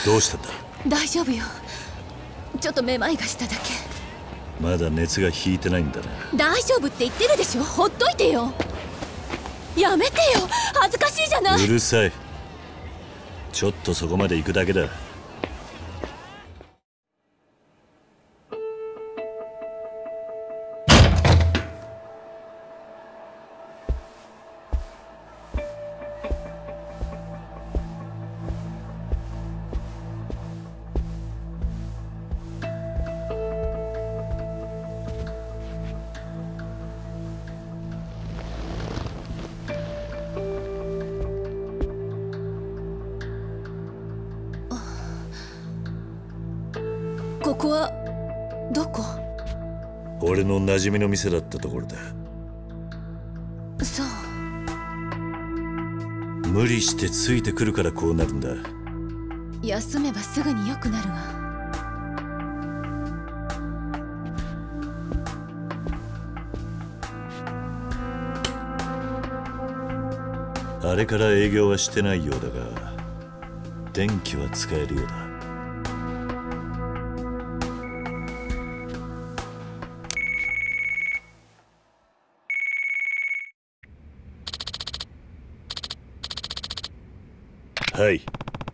どうしたんだ？ 大丈夫よ。ちょっとめまいがしただけ。 まだ熱が引いてないんだな。 大丈夫って言ってるでしょ。ほっといてよ。やめてよ、恥ずかしいじゃない。 うるさい。ちょっとそこまで行くだけだ。 ここはどこ？ 俺の馴染みの店だったところだ。 そう。 無理してついてくるからこうなるんだ。 休めばすぐに良くなるわ。 あれから営業はしてないようだが、電気は使えるようだ。はい。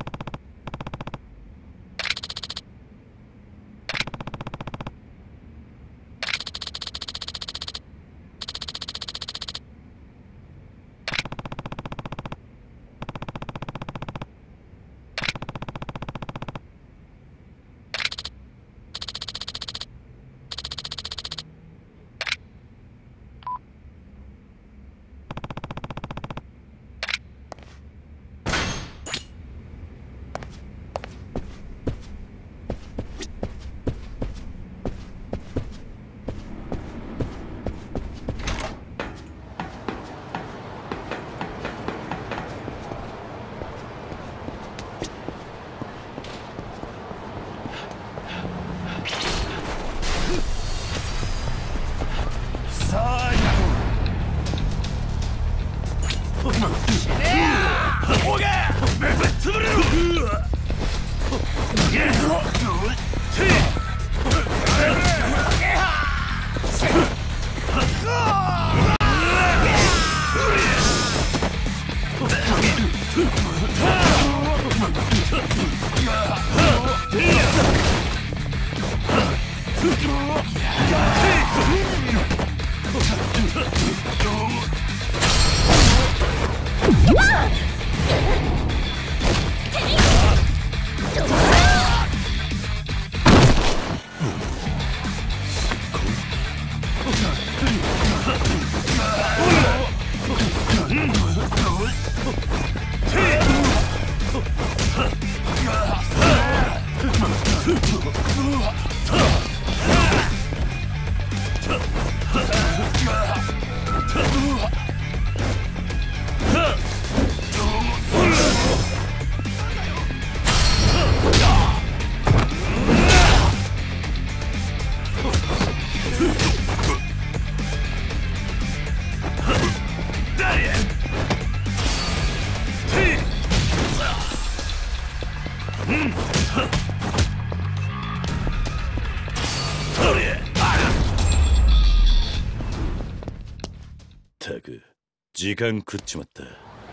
ったく時間食っちまった。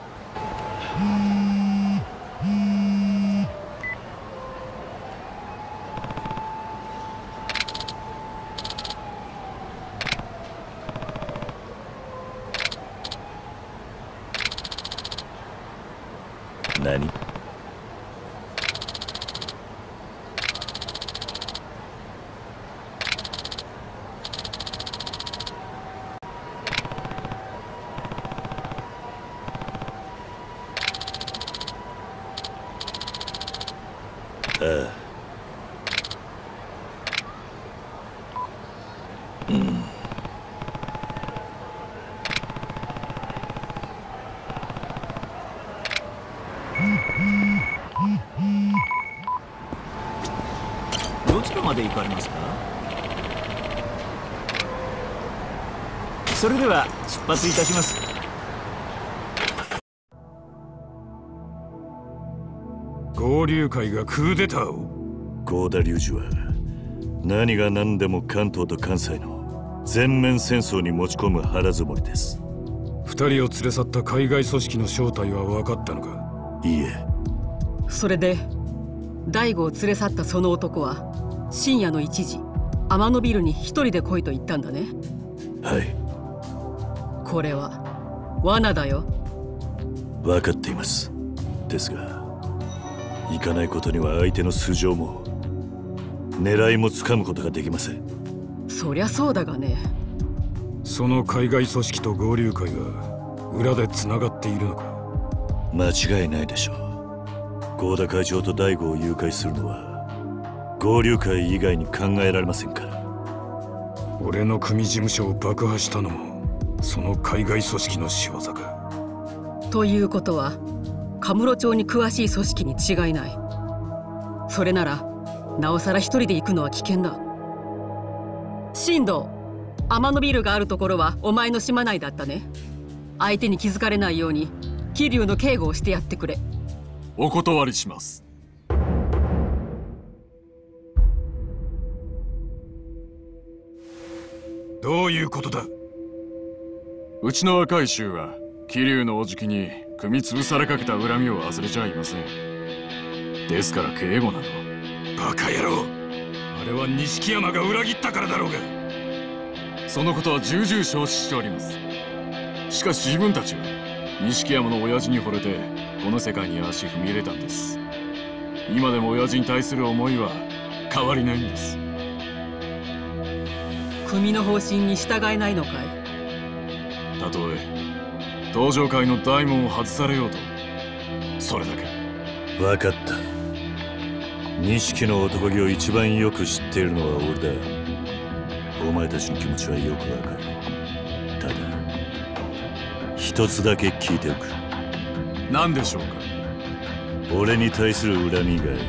何？ああ。 どちらまで行かれますか？それでは出発いたします。 ご合流会がクーデターを。 合田隆二は何が何でも関東と関西の全面戦争に持ち込む腹積もりです。 二人を連れ去った海外組織の正体は分かったのか？ いいえ。 それで大悟を連れ去ったその男は深夜の1時天野ビルに一人で来いと言ったんだね。 はい。 これは罠だよ。 分かっています。ですが行かないことには相手の素性も狙いもつかむことができません。 そりゃそうだがね。 その海外組織と合流会が裏でつながっているのか？ 間違いないでしょう。合田会長と大悟を誘拐するのは合流会以外に考えられませんから。 俺の組事務所を爆破したのもその海外組織の仕業か。 ということはカムロ町に詳しい組織に違いない。それならなおさら一人で行くのは危険だ。進藤、天野ビルがあるところはお前の島内だったね。相手に気づかれないように桐生の警護をしてやってくれ。 お断りします。 どういうことだ？ うちの若い衆は桐生のおじきに組み潰されかけた恨みを忘れちゃいません。ですから警護なの。 バカ野郎、あれは錦山が裏切ったからだろうが。 そのことは重々承知しております。しかし自分たちは錦山の親父に惚れてこの世界に足踏み入れたんです。今でも親父に対する思いは変わりないんです。 組の方針に従えないのかい？ たとえ登場界の大門を外されようと、それだけ。 分かった。錦の男気を一番よく知っているのは俺だ。お前たちの気持ちはよくわかる。ただ一つだけ聞いておく。 何でしょうか？ 俺に対する恨み以外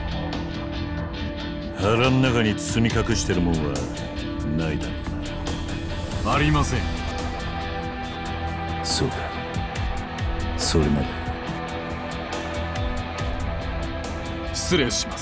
腹の中に包み隠してるもんはないだろうな。 ありません。 そうか、それまで。 失礼します。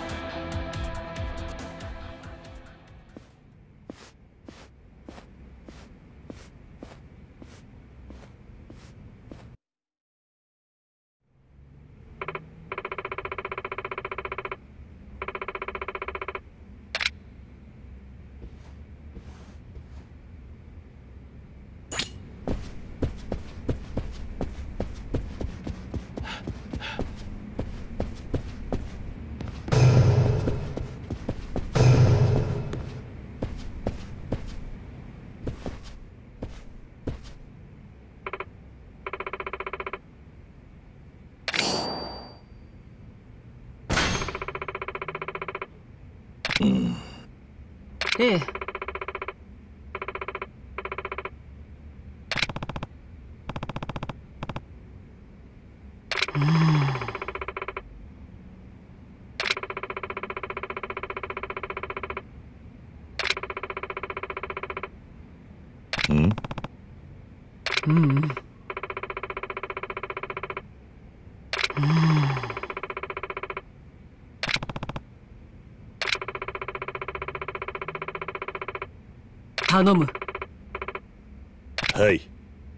ええ。頼む。 はい。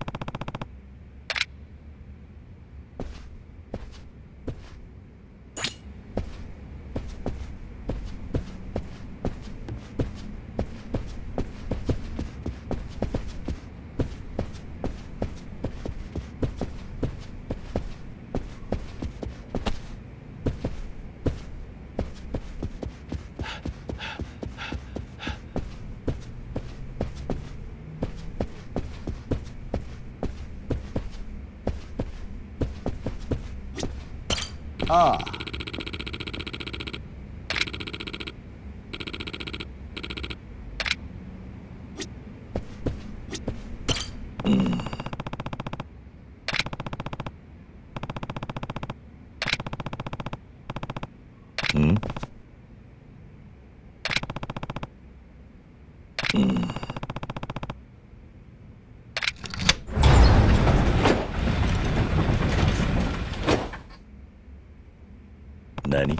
ああ。 何？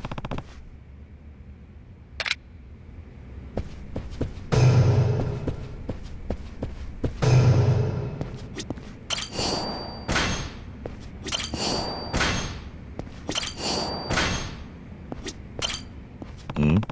ん？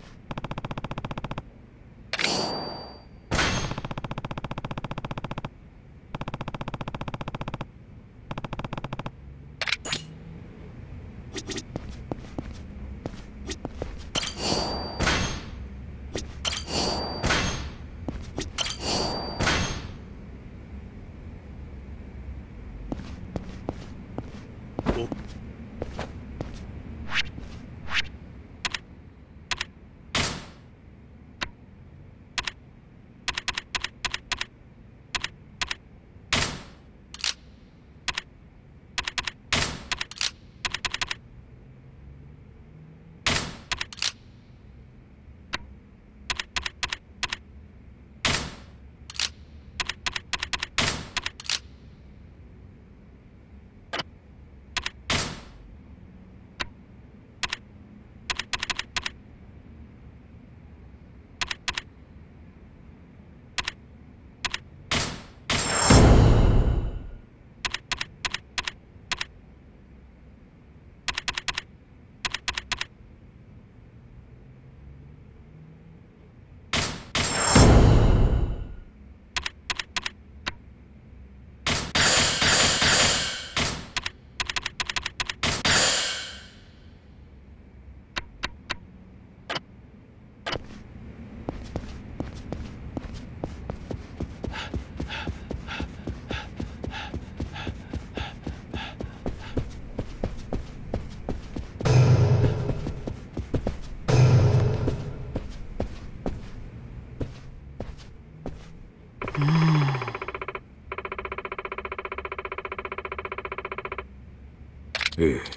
ええ。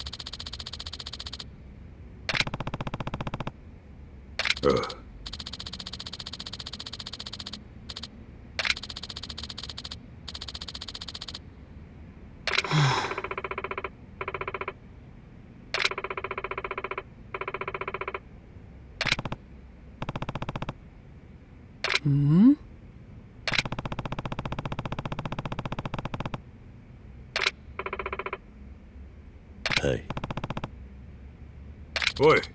ああ。 ん？ はい。 おい。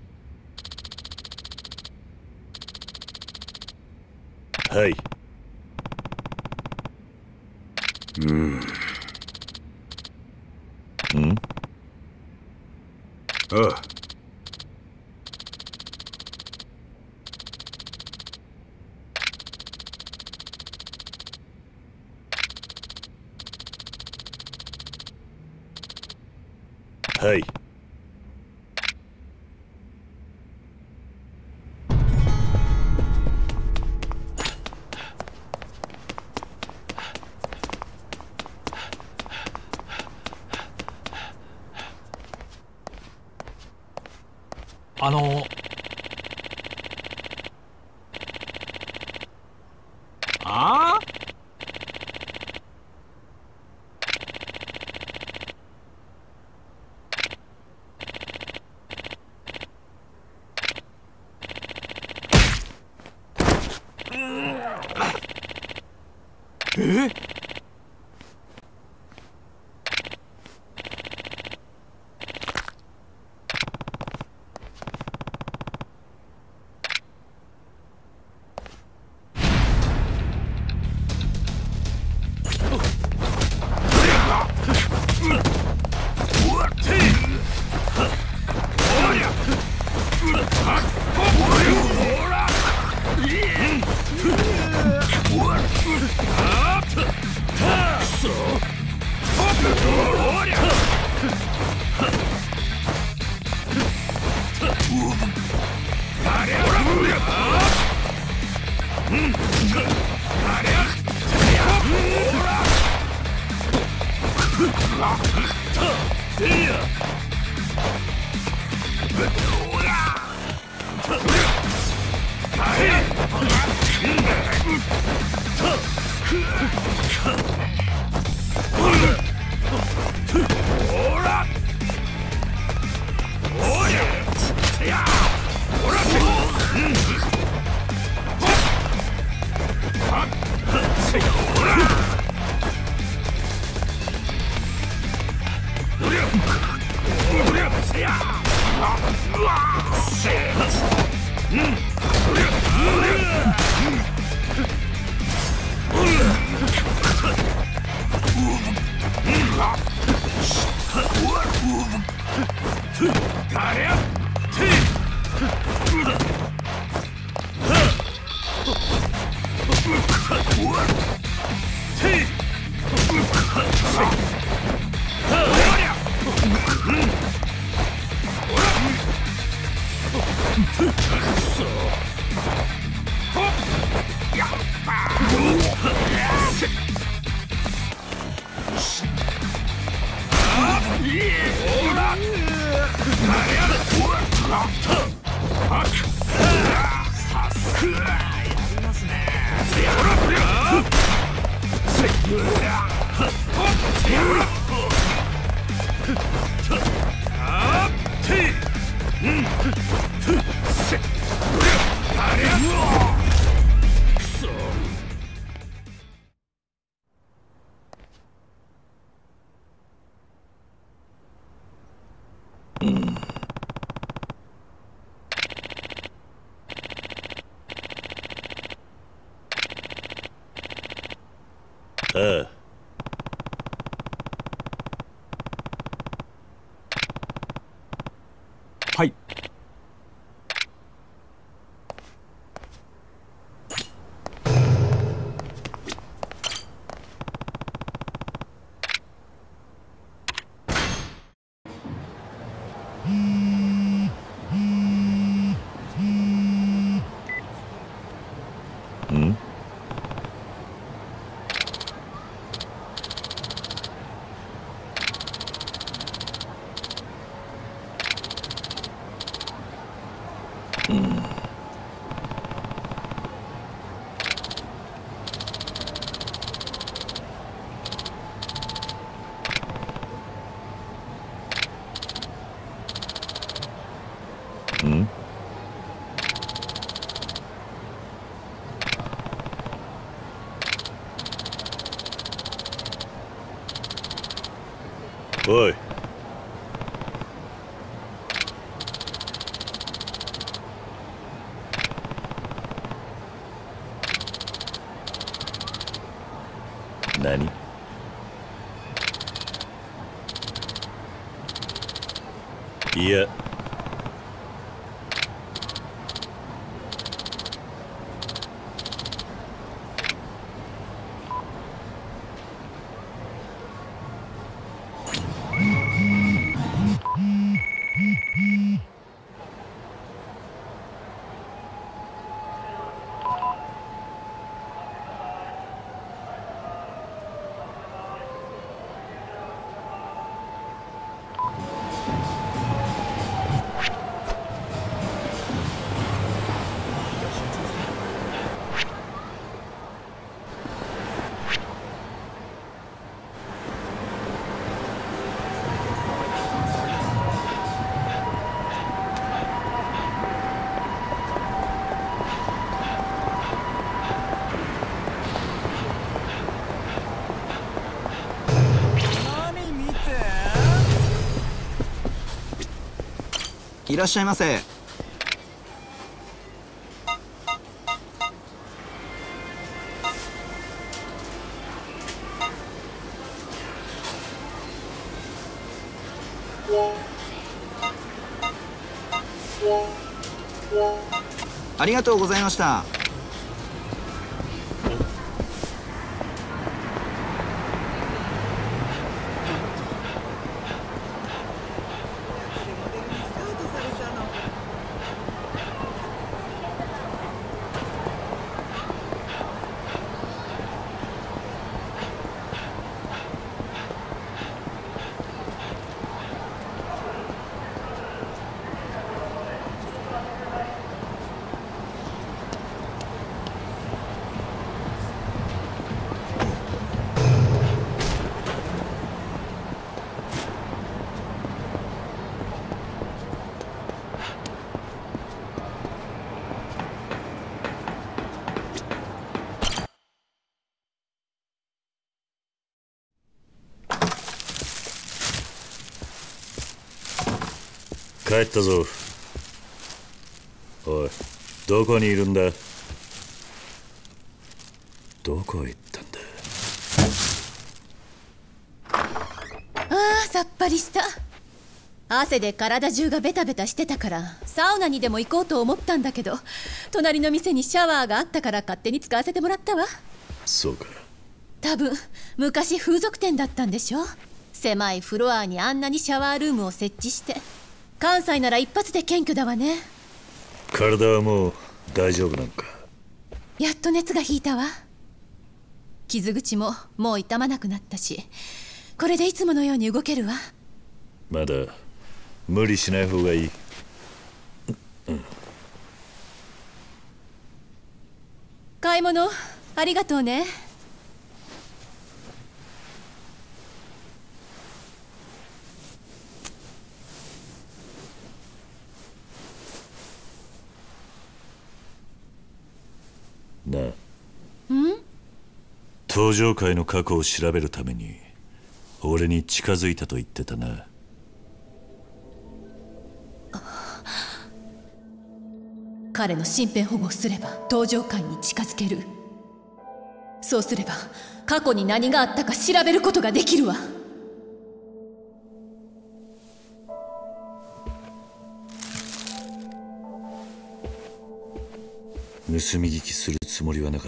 はい。 うん。 ん？ ああ。 はい。 ああ？え？ おああ。 はい。 ん？ん？おい。何？いや。 いらっしゃいませ。ありがとうございました。 帰ったぞ。おい、どこにいるんだ？どこへ行ったんだ？ さっぱりした。汗で体中がベタベタしてたからサウナにでも行こうと思ったんだけど、隣の店にシャワーがあったから勝手に使わせてもらったわ。 そうか。 多分昔風俗店だったんでしょ。狭いフロアにあんなにシャワールームを設置して。関西なら一発で謙虚だわね。 体はもう大丈夫なのか？ やっと熱が引いたわ。傷口ももう痛まなくなったし、これでいつものように動けるわ。 まだ無理しない方がいい。 買い物ありがとうね。 なあ、登場界の過去を調べるために俺に近づいたと言ってたな。 彼の身辺保護をすれば登場界に近づける。そうすれば過去に何があったか調べることができるわ。 盗み聞きするつもりはなかった。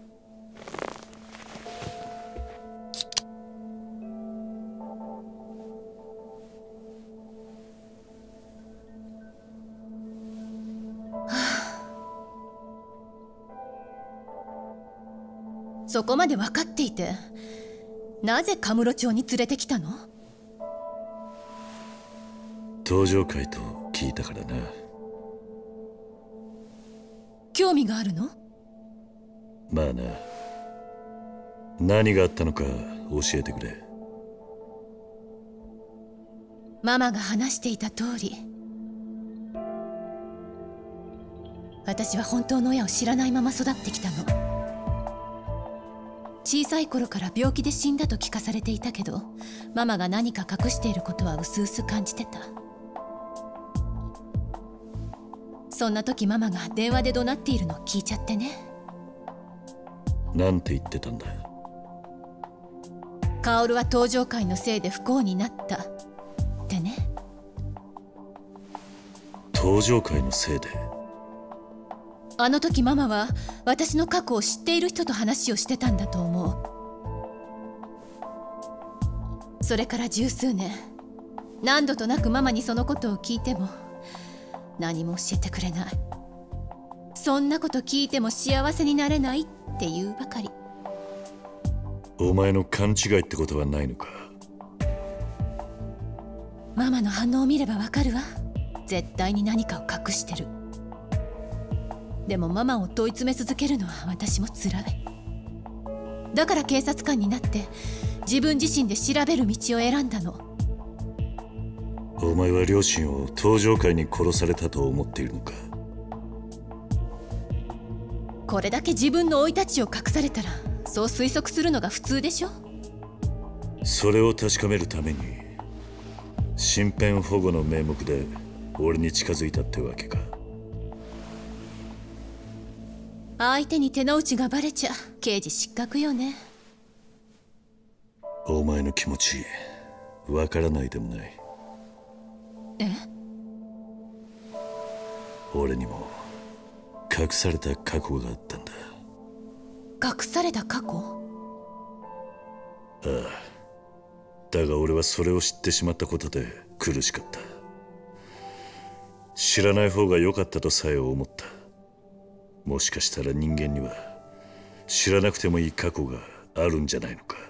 そこまで分かっていてなぜカムロ町に連れてきたの？ 登場界と聞いたからな。 興味があるの？ まあな。何があったのか教えてくれ。 ママが話していた通り、私は本当の親を知らないまま育ってきたの。小さい頃から病気で死んだと聞かされていたけど、ママが何か隠していることはうすうす感じてた。そんな時ママが電話で怒鳴っているのを聞いちゃってね。 なんて言ってたんだ？ 薫は登場界のせいで不幸になったってね。 登場界のせいで？ あの時ママは私の過去を知っている人と話をしてたんだと思う。それから十数年、何度となくママにそのことを聞いても何も教えてくれない。そんなこと聞いても幸せになれないって言うばかり。 お前の勘違いってことはないのか？ ママの反応を見ればわかるわ。絶対に何かを隠してる。でもママを問い詰め続けるのは私も辛い。だから警察官になって自分自身で調べる道を選んだの。 お前は両親を登場界に殺されたと思っているのか？ これだけ自分の生い立ちを隠されたらそう推測するのが普通でしょ。 それを確かめるために身辺保護の名目で俺に近づいたってわけか？ 相手に手の内がバレちゃ刑事失格よね。 お前の気持ちわからないでもない。 え？ 俺にも隠された過去があったんだ。 隠された過去？ ああ。だが俺はそれを知ってしまったことで苦しかった。知らない方が良かったとさえ思った。もしかしたら人間には知らなくてもいい過去があるんじゃないのか？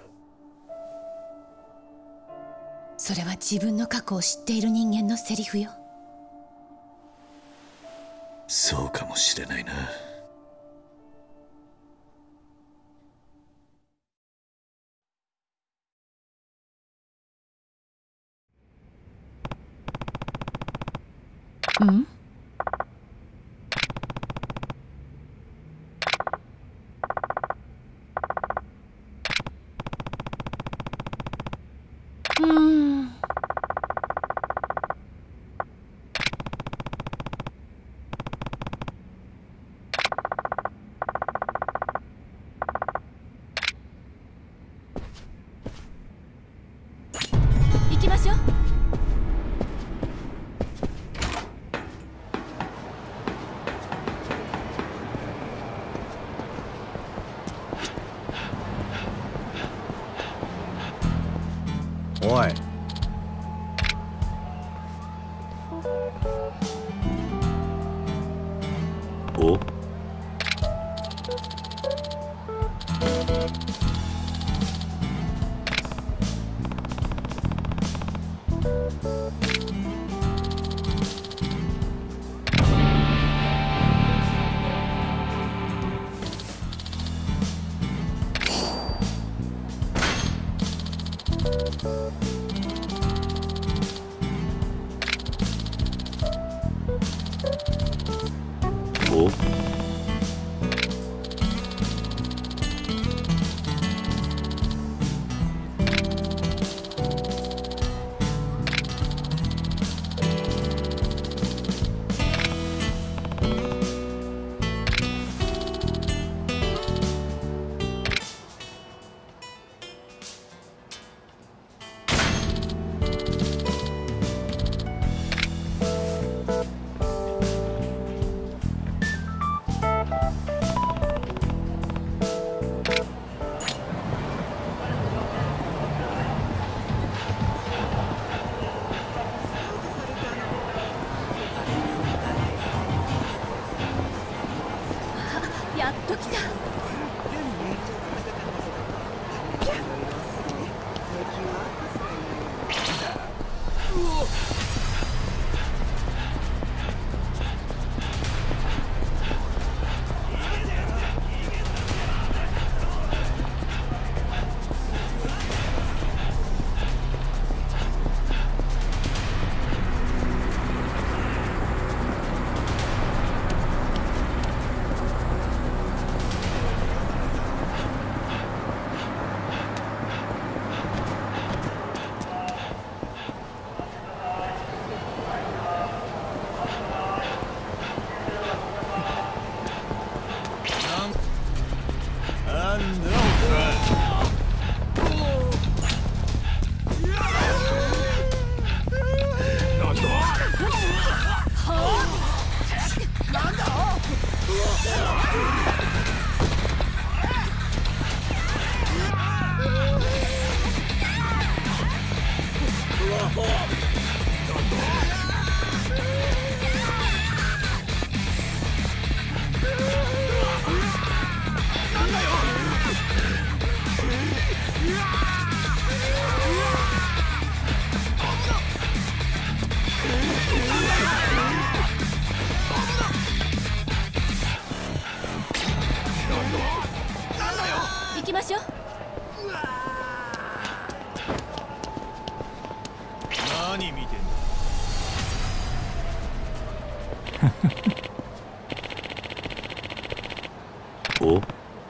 それは自分の過去を知っている人間のセリフよ。 そうかもしれないな。 うん？ しょう。 おい。 お、お、 やっと来た。行きましょう。 何見てんだ。 お、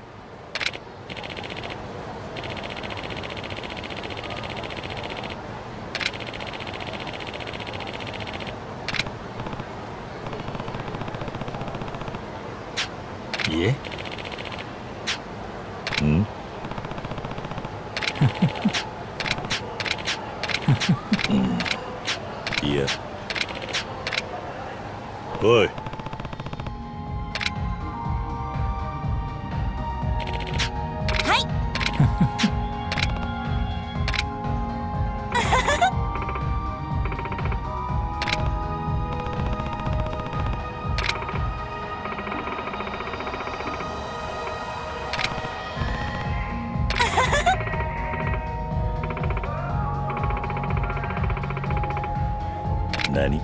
いえ、うん、うん、いや、おい。何？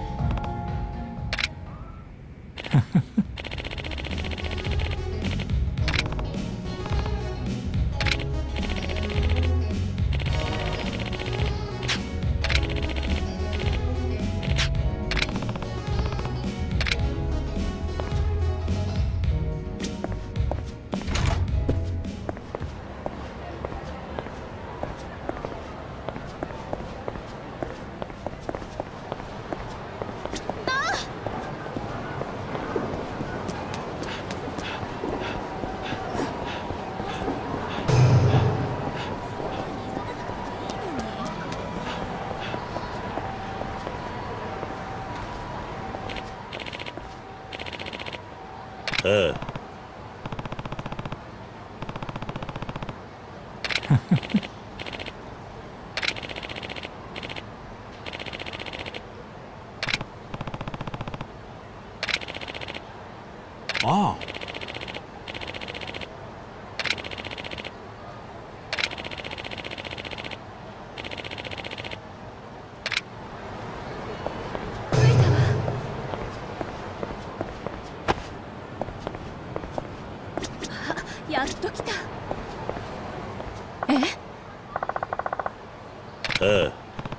ああ。 ああ。 やっと来た。え？ ああ。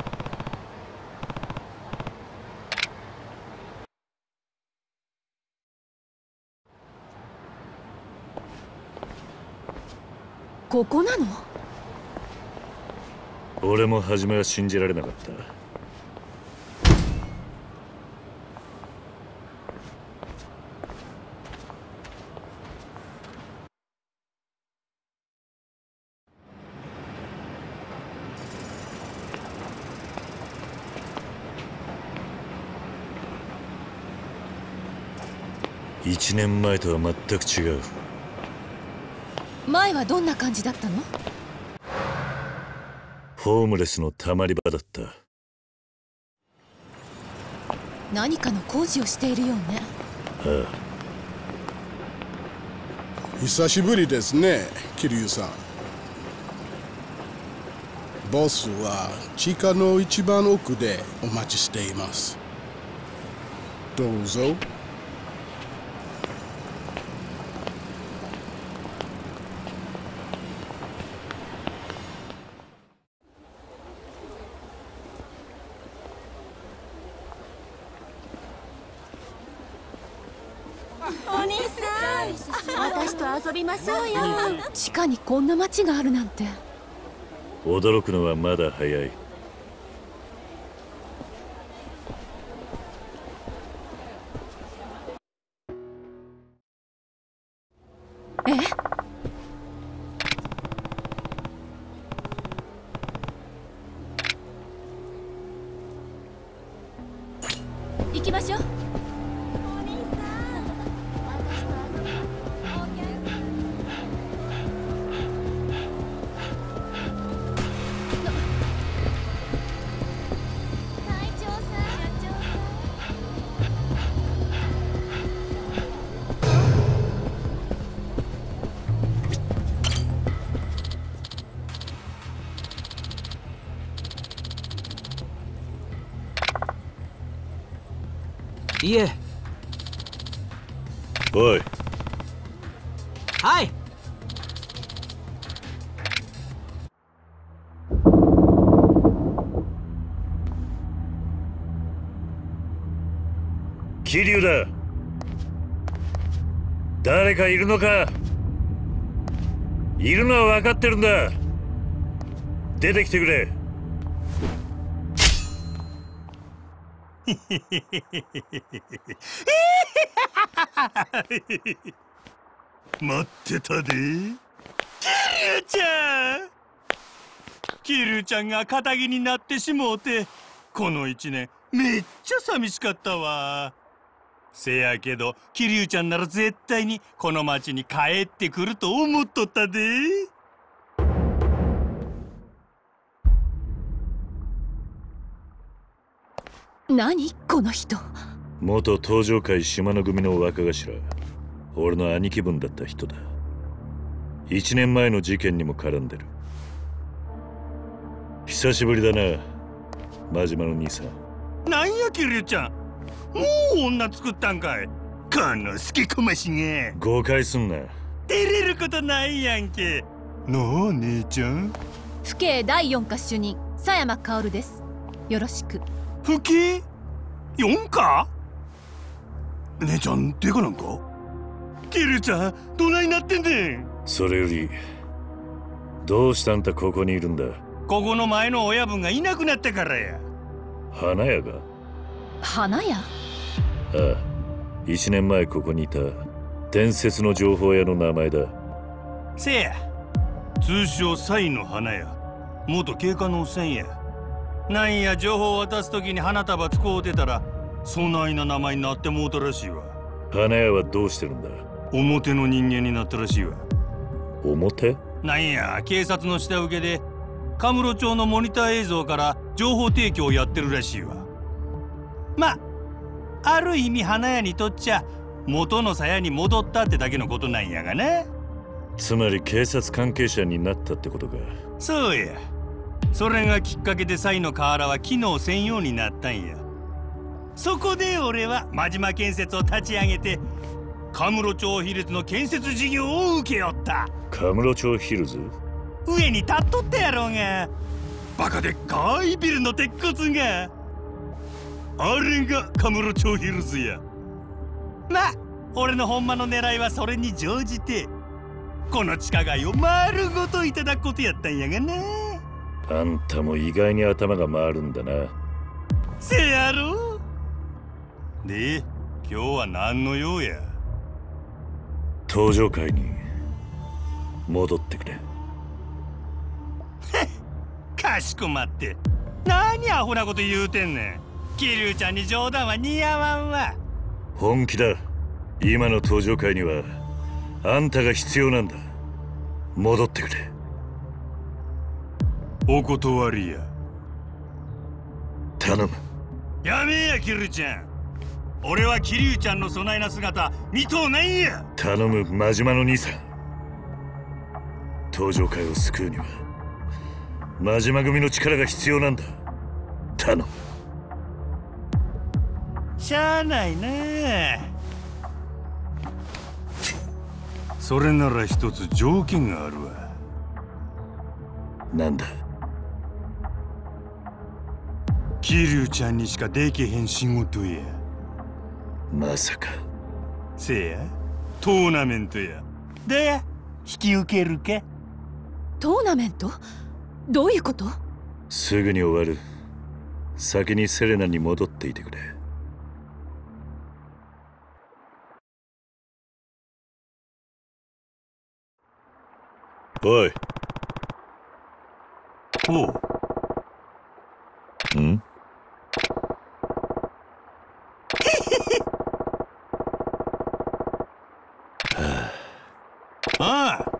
ここなの？ 俺も初めは信じられなかった。1年前とは全く違う。 前はどんな感じだったの？ ホームレスのたまり場だった。 何かの工事をしているようね。 ああ。 久しぶりですね、桐生さん。ボスは地下の一番奥でお待ちしています。どうぞ。 お兄さん、私と遊びましょうよ。 地下にこんな街があるなんて。 驚くのはまだ早い。 え？行きましょう。 いえ。 おい。 はい。 桐生だ。誰かいるのか？いるのは分かってるんだ。出てきてくれ。 待ってたで。桐生ちゃんが堅気になってしもうて、この1年めっちゃ寂しかったわ。せやけど桐生ちゃんなら絶対にこの町に帰ってくると思っとったで。 何この人。 元東上会島の組の若頭、俺の兄貴分だった人だ。1年前の事件にも絡んでる。久しぶりだな、真島の兄さん。 なんや桐生ちゃん、もう女作ったんかい。このすけこましが。 誤解すんな。 照れることないやんけ。なあ姉ちゃん。 府警第4課主任佐山薫です。よろしく。 府警4課？姉ちゃんデカなんか？桐生ちゃんどないなってんねん。 それよりどうしてあんたここにいるんだ？ ここの前の親分がいなくなってからや。 花屋が？ 花屋？ ああ、1年前ここにいた伝説の情報屋の名前だ。 せや、通称サイの花屋、元警官のおっさんや。なんや情報を渡す時に花束使うてたらそないな名前になってもうたらしいわ。 花屋はどうしてるんだ？ 表の人間になったらしいわ。 表？ なんや、警察の下請けでカムロ町のモニター映像から情報提供をやってるらしいわ。まある意味花屋にとっちゃ元の鞘に戻ったってだけのことなんやがな。 つまり警察関係者になったってことか。 そうや。それがきっかけでサイの河原は機能せんようになったんや。そこで俺は真島建設を立ち上げてカムロ町ヒルズの建設事業を請け負った。 カムロ町ヒルズ？ 上に立っとったやろうが。バカでっかいビルの鉄骨が。あれがカムロ町ヒルズや。まあ俺のほんまの狙いはそれに乗じてこの地下街を丸ごといただくことやったんやがな。 あんたも意外に頭が回るんだな。 せやろ。で今日は何の用や。 登場会に戻ってくれ。 かしこまって。何アホなこと言うてんねん。桐生ちゃんに冗談は似合わんわ。 本気だ。今の登場会にはあんたが必要なんだ。戻ってくれ。 お断りや。 頼む。 やめや桐生ちゃん。俺は桐生ちゃんのそないな姿見とうないんや。 頼む真島の兄さん。登場会を救うには真島組の力が必要なんだ。頼む。 しゃあないな。それなら一つ条件があるわ。 なんだ。 桐生ちゃんにしかできへん仕事や。 まさか。 せや、トーナメントや。で引き受けるか。 トーナメント？どういうこと？ すぐに終わる。先にセレナに戻っていてくれ。おい。 おう。 ん？ ああ。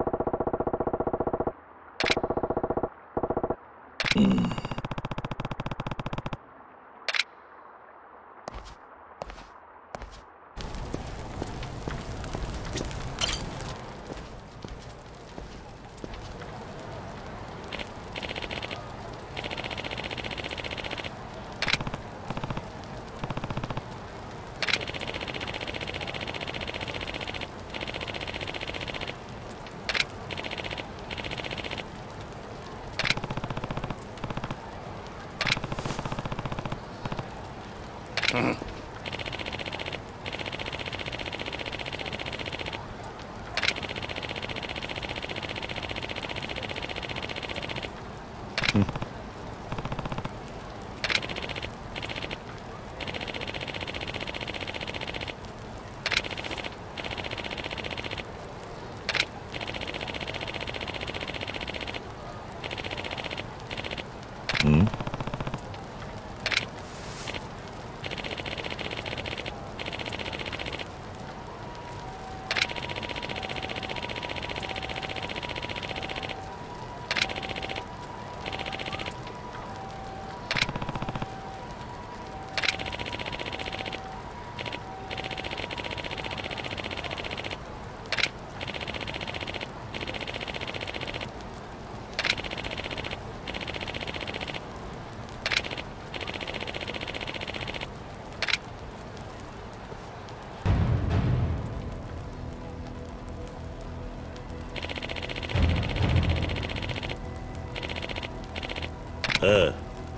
ああ。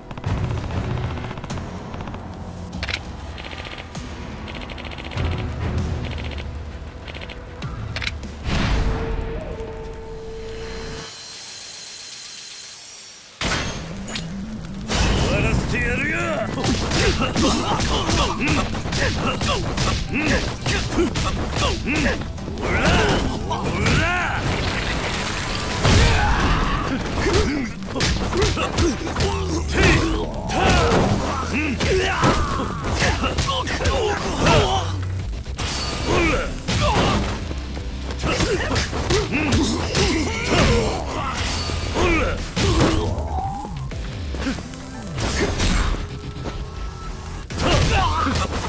終わらせてやるよ。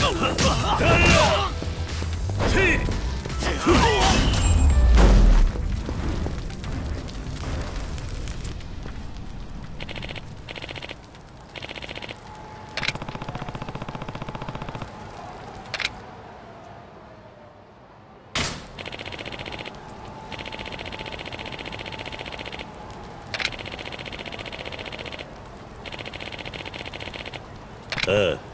ああ。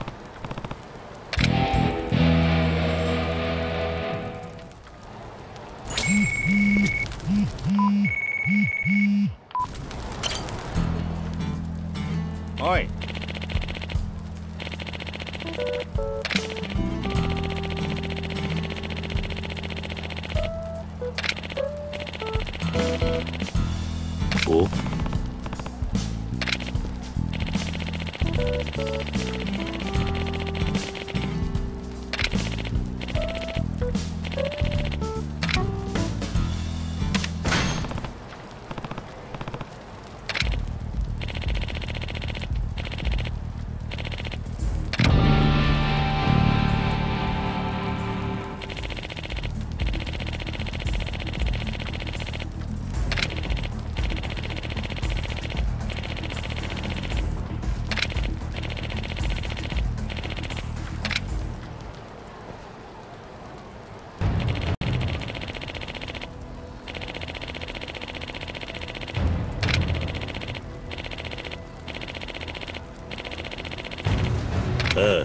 おい。 お。ああ。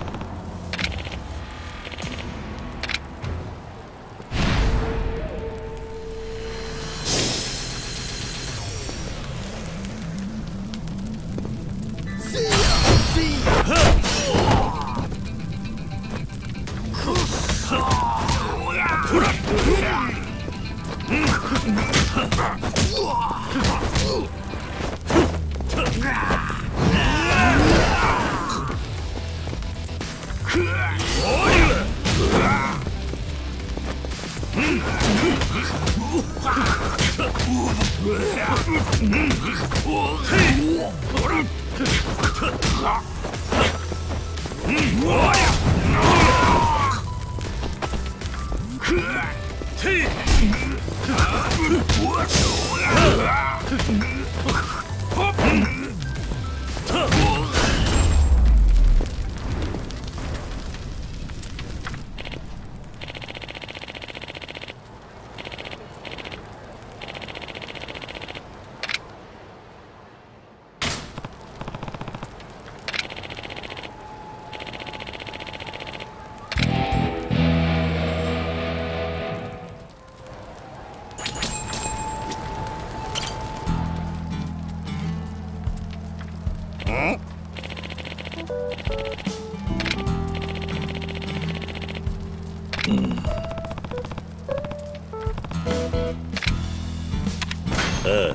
ああ。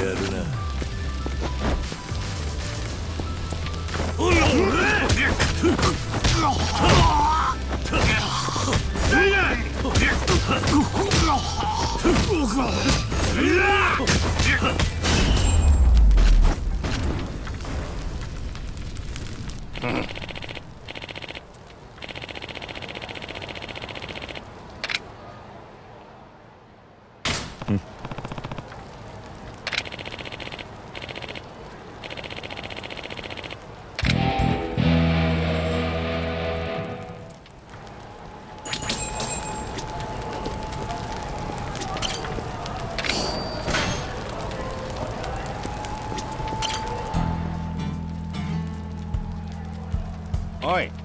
やるな。 おい。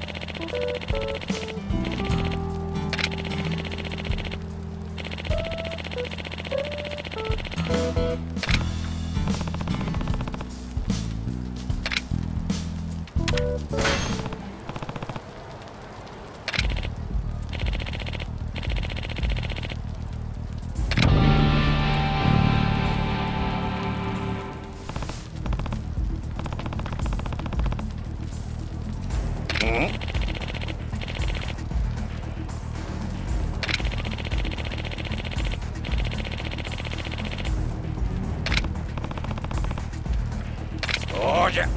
そうじゃ。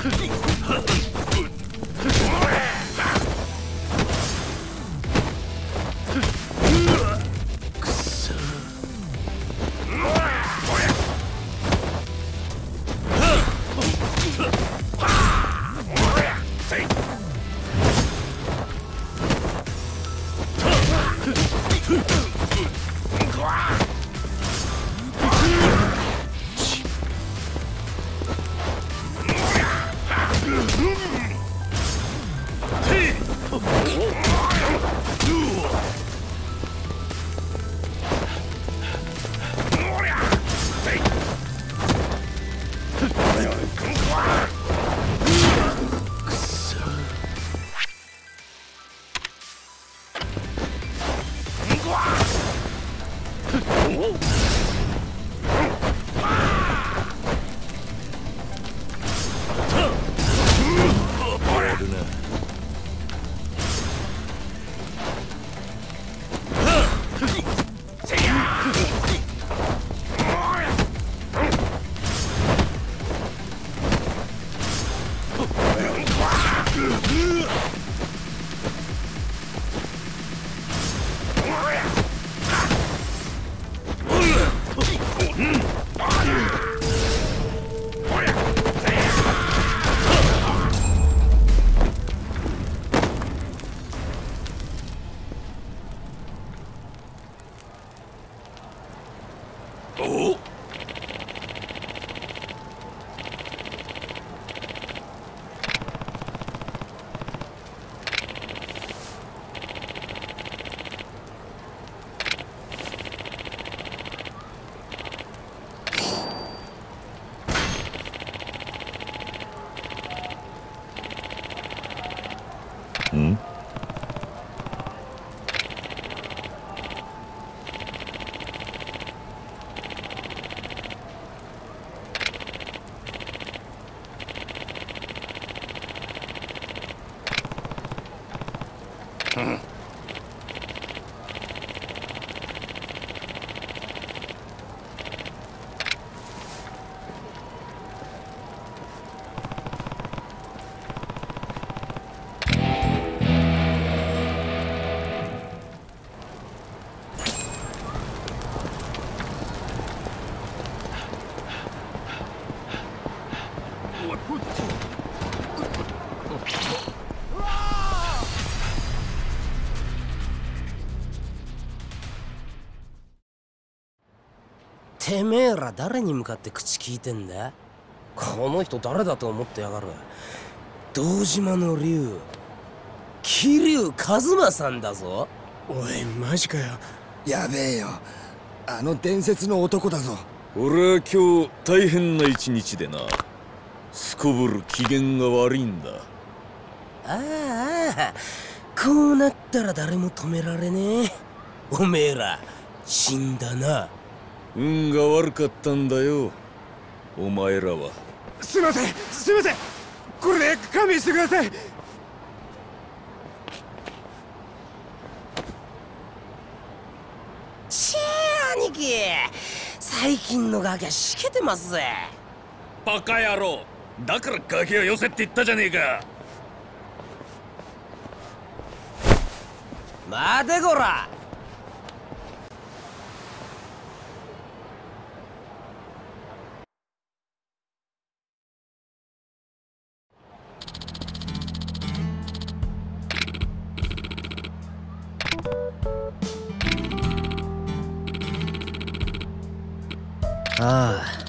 てめえら誰に向かって口聞いてんだ？この人誰だと思ってやがる。堂島の竜、桐生一馬さんだぞ。 おいマジかよ。やべえよ、あの伝説の男だぞ。 俺は今日大変な一日でな。すこぶる機嫌が悪いんだ。 ああ、こうなったら誰も止められねえ。おめえら死んだな。 運が悪かったんだよ、お前らは。 すいませんすいません、これで勘弁してください。 ちぇ兄貴、最近のガキはしけてますぜ。 バカ野郎、だからガキを寄せって言ったじゃねえか。 待てこら。ああ、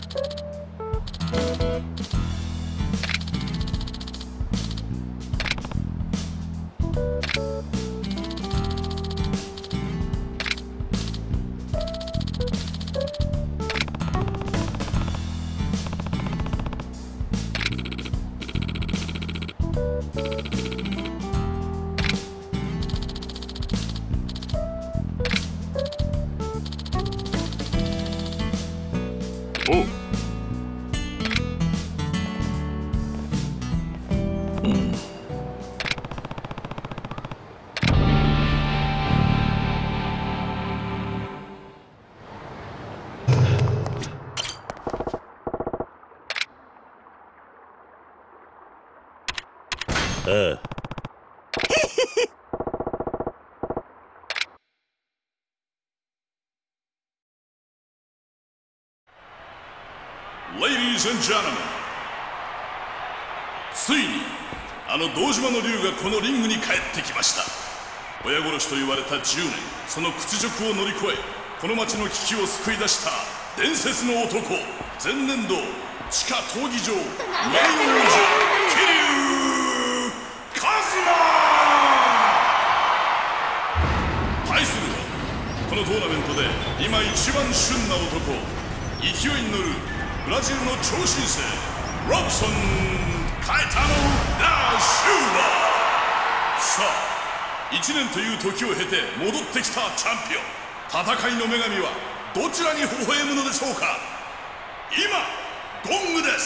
ああ。 Ladies and gentlemen、 ついにあの堂島の竜がこのリングに帰ってきました。親殺しと言われた10年、その屈辱を乗り越え、この町の危機を救い出した伝説の男、前年度地下闘技場名誉王者桐生一馬。対するはこのトーナメントで今一番旬な男、勢いに乗るブラジルの超新星ロブソン・カエタノ・ダ・シューバー。さあ、1年という時を経て戻ってきたチャンピオン、戦いの女神はどちらに微笑むのでしょうか。今ゴングです。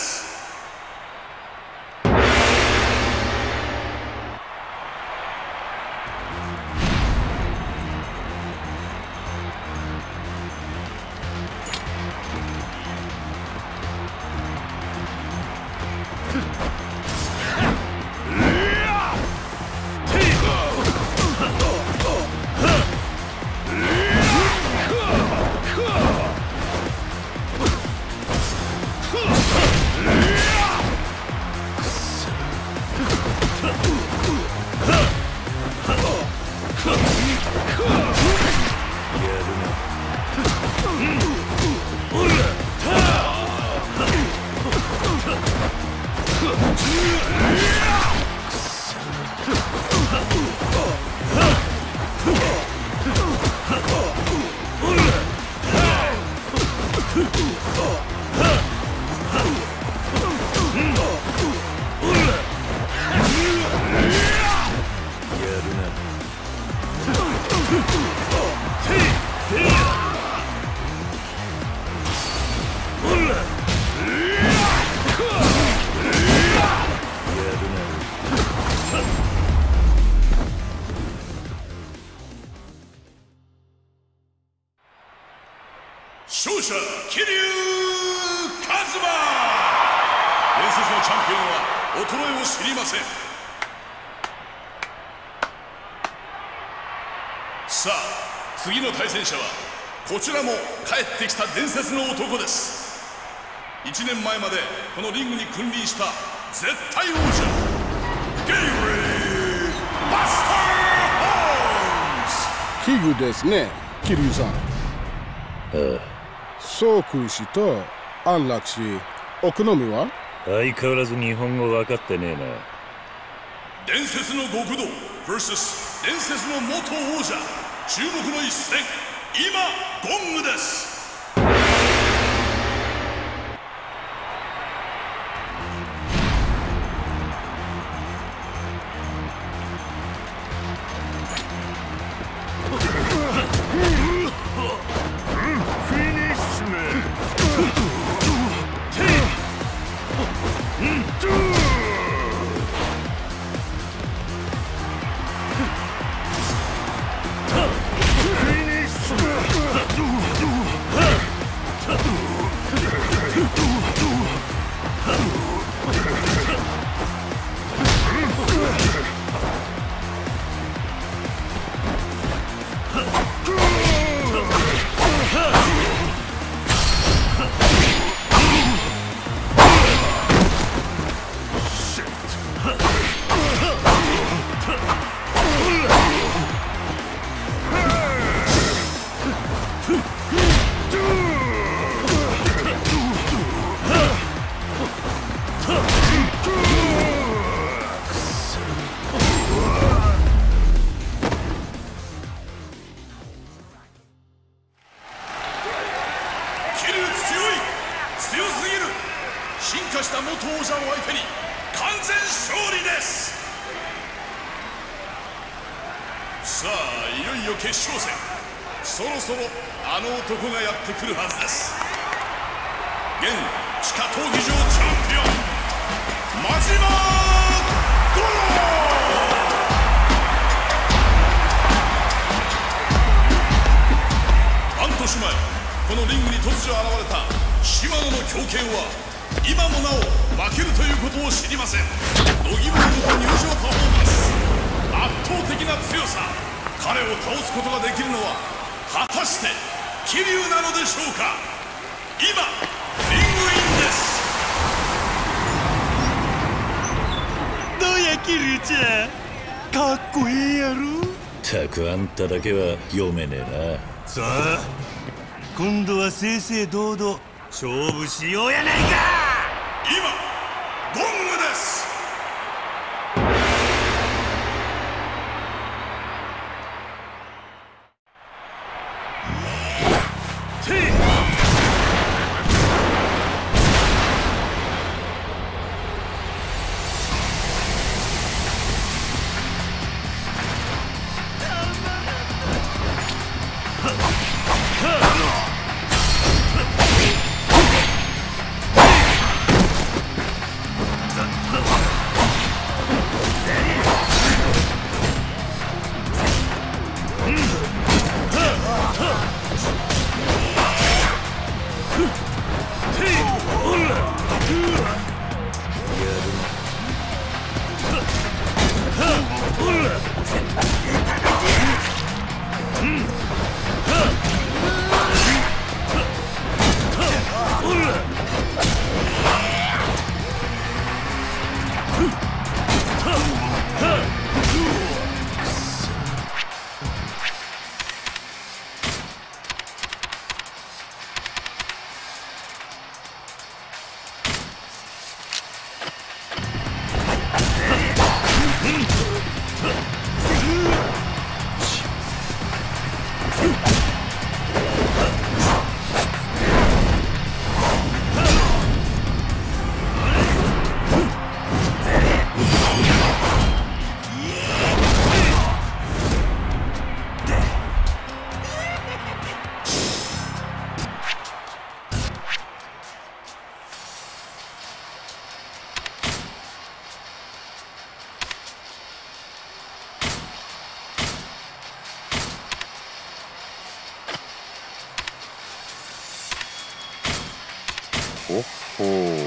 勝者桐生一馬。伝説のチャンピオンは衰えを知りません。さあ、次の対戦者はこちらも帰ってきた伝説の男です。1年前までこのリングに君臨した絶対王者ゲイリー・バスター・ホーンズ。 奇遇ですね、桐生さん。 ああ。 宗空氏と安楽氏、お好みは？ 相変わらず日本語分かってねえな。 伝説の極道 vs 伝説の元王者、注目の一戦、今ゴングです。進化した元王者を相手に完全勝利です。さあ、いよいよ決勝戦。そろそろあの男がやってくるはずです。現地下闘技場チャンピオン真島五郎。半年前、このリングに突如現れた島野の狂犬は今もなお負けるということを知りません。乃木の入場パフォーマンス、圧倒的な強さ。彼を倒すことができるのは果たして桐生なのでしょうか。今リングインです。 どうや桐生ちゃん、かっこいいやろ。 たくあんただけは読めねえな。 さあ今度は正々堂々勝負しようやないか。 今ゴングです。 ほっほー。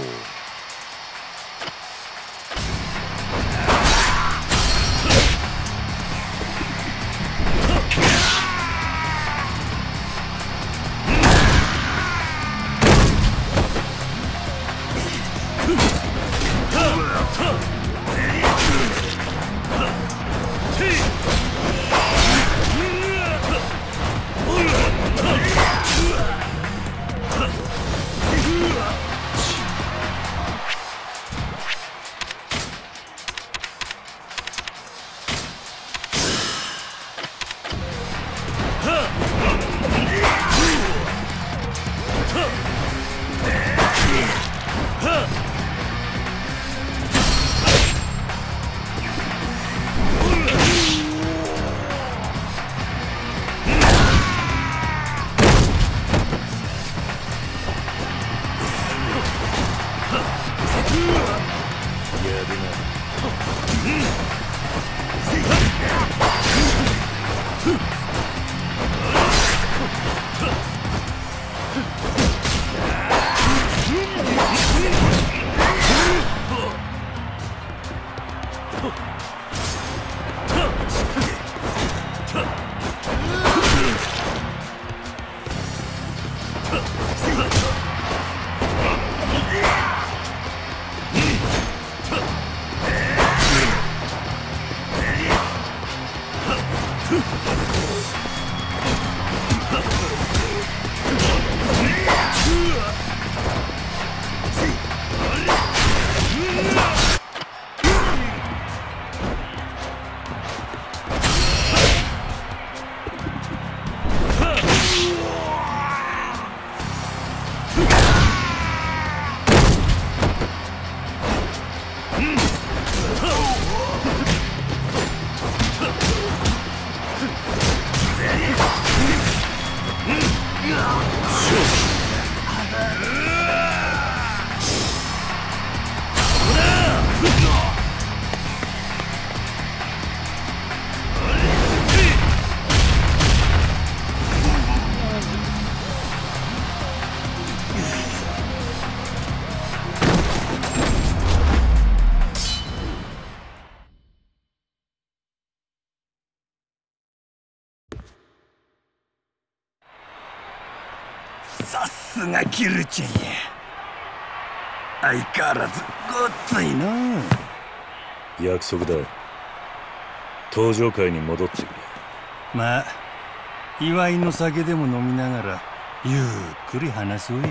すがキルちゃんや。相変わらずごっついな。 約束だ。登場会に戻ってくれ。 まあ祝いの酒でも飲みながらゆっくり話そうや。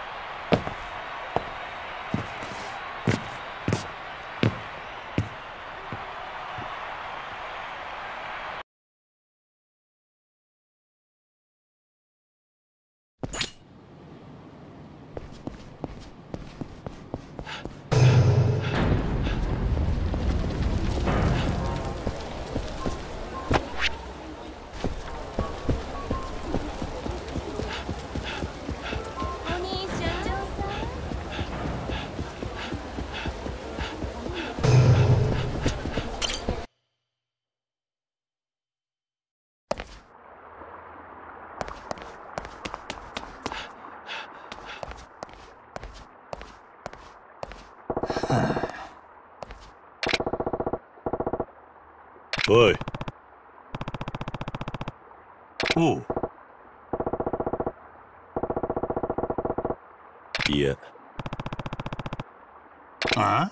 おい。 おう。 いや。 あ？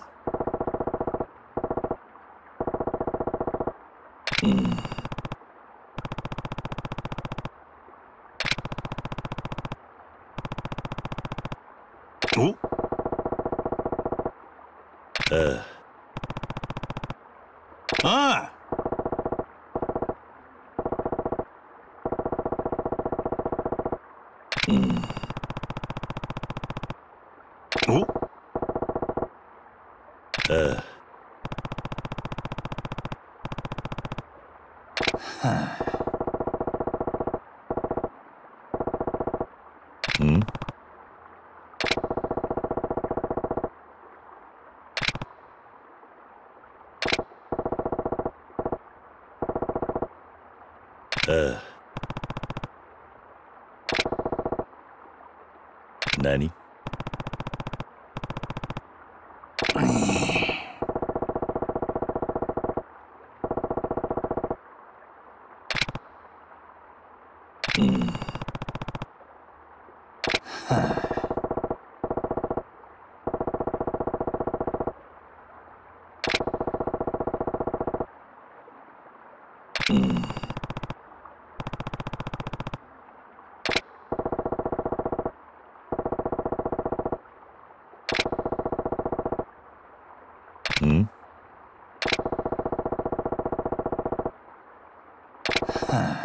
うん。 お？ああ。 うん。 お？ ああ。 はあ。 うん？ああ。何？うん。 はあ。 うん。うん？ はあ。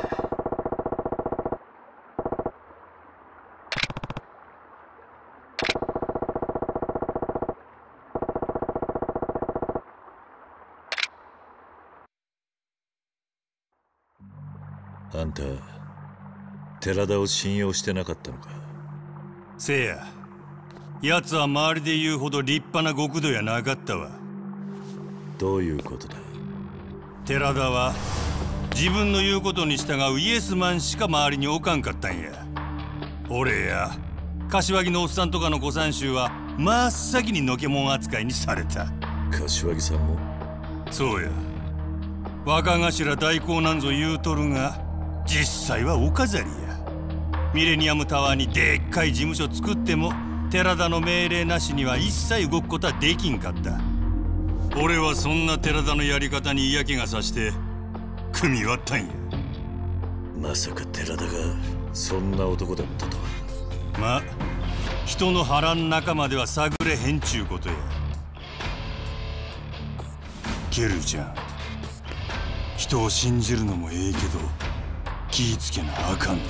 あんた、寺田を信用してなかったのか？ せや、奴は周りで言うほど立派な極道やなかったわ。 どういうことだ？ 寺田は自分の言うことに従うイエスマンしか周りに置かんかったんや。俺や柏木のおっさんとかの御三衆は真っ先にのけもん扱いにされた。 柏木さんも？ そうや。若頭代行なんぞ言うとるが実際はお飾りや。ミレニアムタワーにでっかい事務所作っても寺田の命令なしには一切動くことはできんかった。俺はそんな寺田のやり方に嫌気がさして組み割ったんや。 まさか寺田がそんな男だったとは。 まあ人の腹ん中までは探れへんちゅうことや。ケルちゃん、人を信じるのもええけど気ぃつけなあかんね。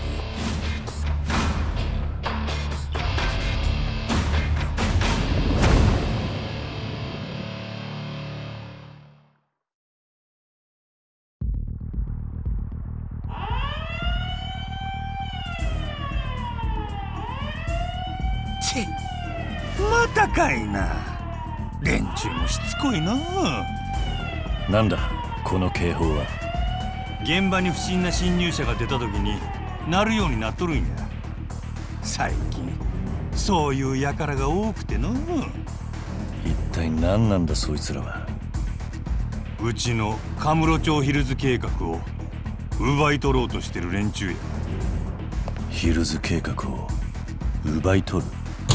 またかいな。連中もしつこいな。 なんだこの警報は？ 現場に不審な侵入者が出た時に鳴るようになっとるんや。最近そういう輩が多くての。 一体何なんだそいつらは。 うちのカムロ町ヒルズ計画を奪い取ろうとしてる連中や。 ヒルズ計画を奪い取る。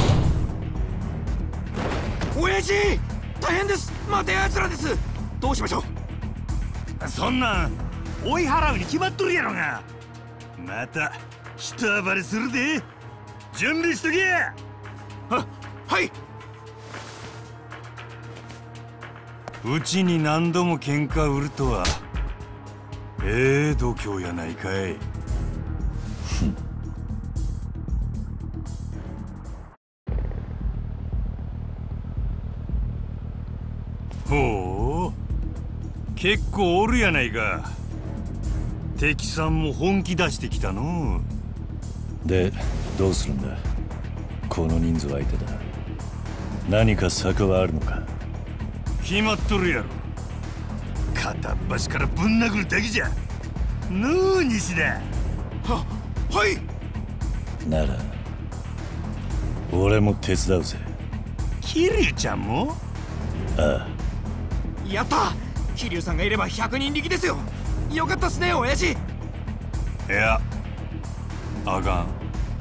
親父、大変です。待て奴らです。どうしましょう。そんなん追い払うに決まっとるやろが。また一暴れするで。準備しとけや。 はい。 うちに何度も喧嘩売るとは度胸やないかい。ほう、結構おるやないか。敵さんも本気出してきたの。 でどうするんだ。この人数相手だ。何か策はあるのか。 決まっとるやろ。片っ端からぶん殴るだけじゃのう、西田。 はい。 なら俺も手伝うぜ。 桐生ちゃんも？ ああ。 やった。桐生さんがいれば100人力ですよ。よかったっすね、親父。 いや、あかん。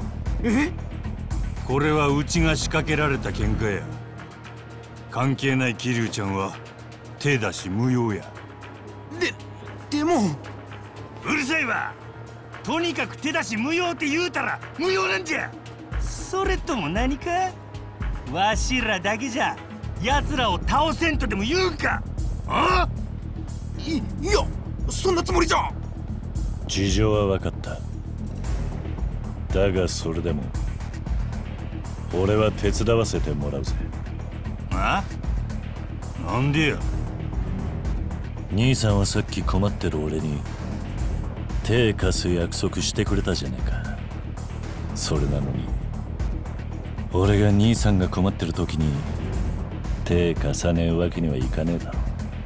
これはうちが仕掛けられた喧嘩や。関係ない桐生ちゃんは手出し無用や。 でもうるさいわ。とにかく手出し無用って言うたら無用なんじゃ。それとも何か、わしらだけじゃ奴らを倒せんとでも言うか。あ？ いや、そんなつもりじゃ。 事情は分かった。だがそれでも俺は手伝わせてもらうぜ。 あ？なんでや。 兄さんはさっき困ってる俺に手貸す約束してくれたじゃねえか。それなのに俺が兄さんが困ってる時に手貸さねえわけにはいかねえだろ。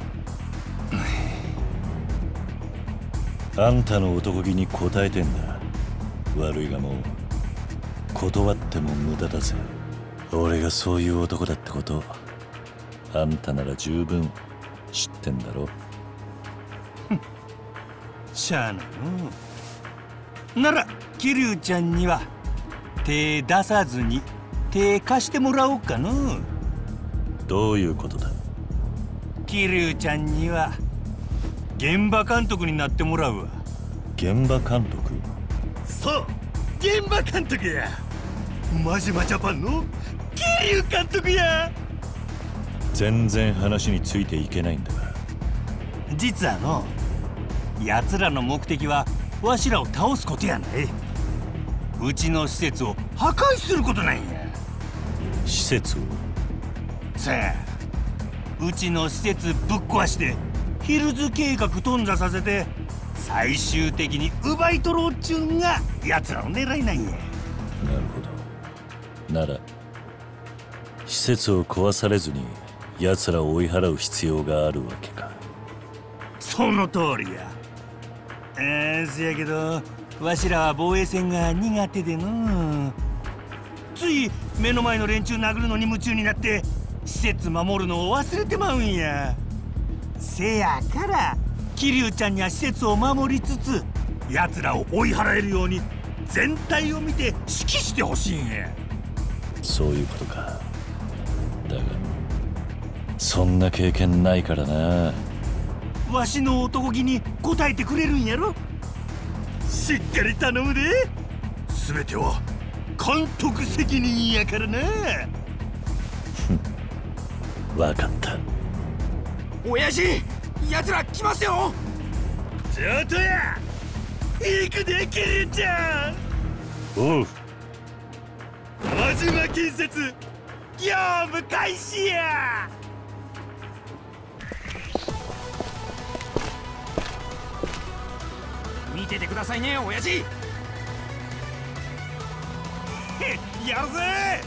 あんたの男気に応えてんだ。悪いがもう断っても無駄だぜ。俺がそういう男だってことあんたなら十分知ってんだろ。 しゃあないの。なら桐生ちゃんには手出さずに手貸してもらおうかの。 どういうことだ。 桐生ちゃんには現場監督になってもらうわ。 現場監督？ そう、現場監督や。マジマジャパンの桐生監督や。 全然話についていけないんだが。 実はの、奴らの目的はわしらを倒すことやない。うちの施設を破壊することなんや。 施設を？ さあ、うちの施設ぶっ壊してヒルズ計画頓挫させて最終的に奪い取ろうっちゅうんが奴らの狙いなんや。 なるほど。なら施設を壊されずに奴らを追い払う必要があるわけか。 その通りや。せやけどわしらは防衛戦が苦手での。つい目の前の連中殴るのに夢中になって施設守るのを忘れてまうんや。せやから桐生ちゃんには施設を守りつつ奴らを追い払えるように全体を見て指揮してほしいんや。 そういうことか。だがそんな経験ないからな。 わしの男気に応えてくれるんやろ。しっかり頼むで。全ては監督責任やからな。 分かった。 親父、奴ら来ますよ。 ちょっとや、行くで桐生ちゃん。 おう。 輪島建設業務開始や。 見ててくださいね、親父。 やるぜ。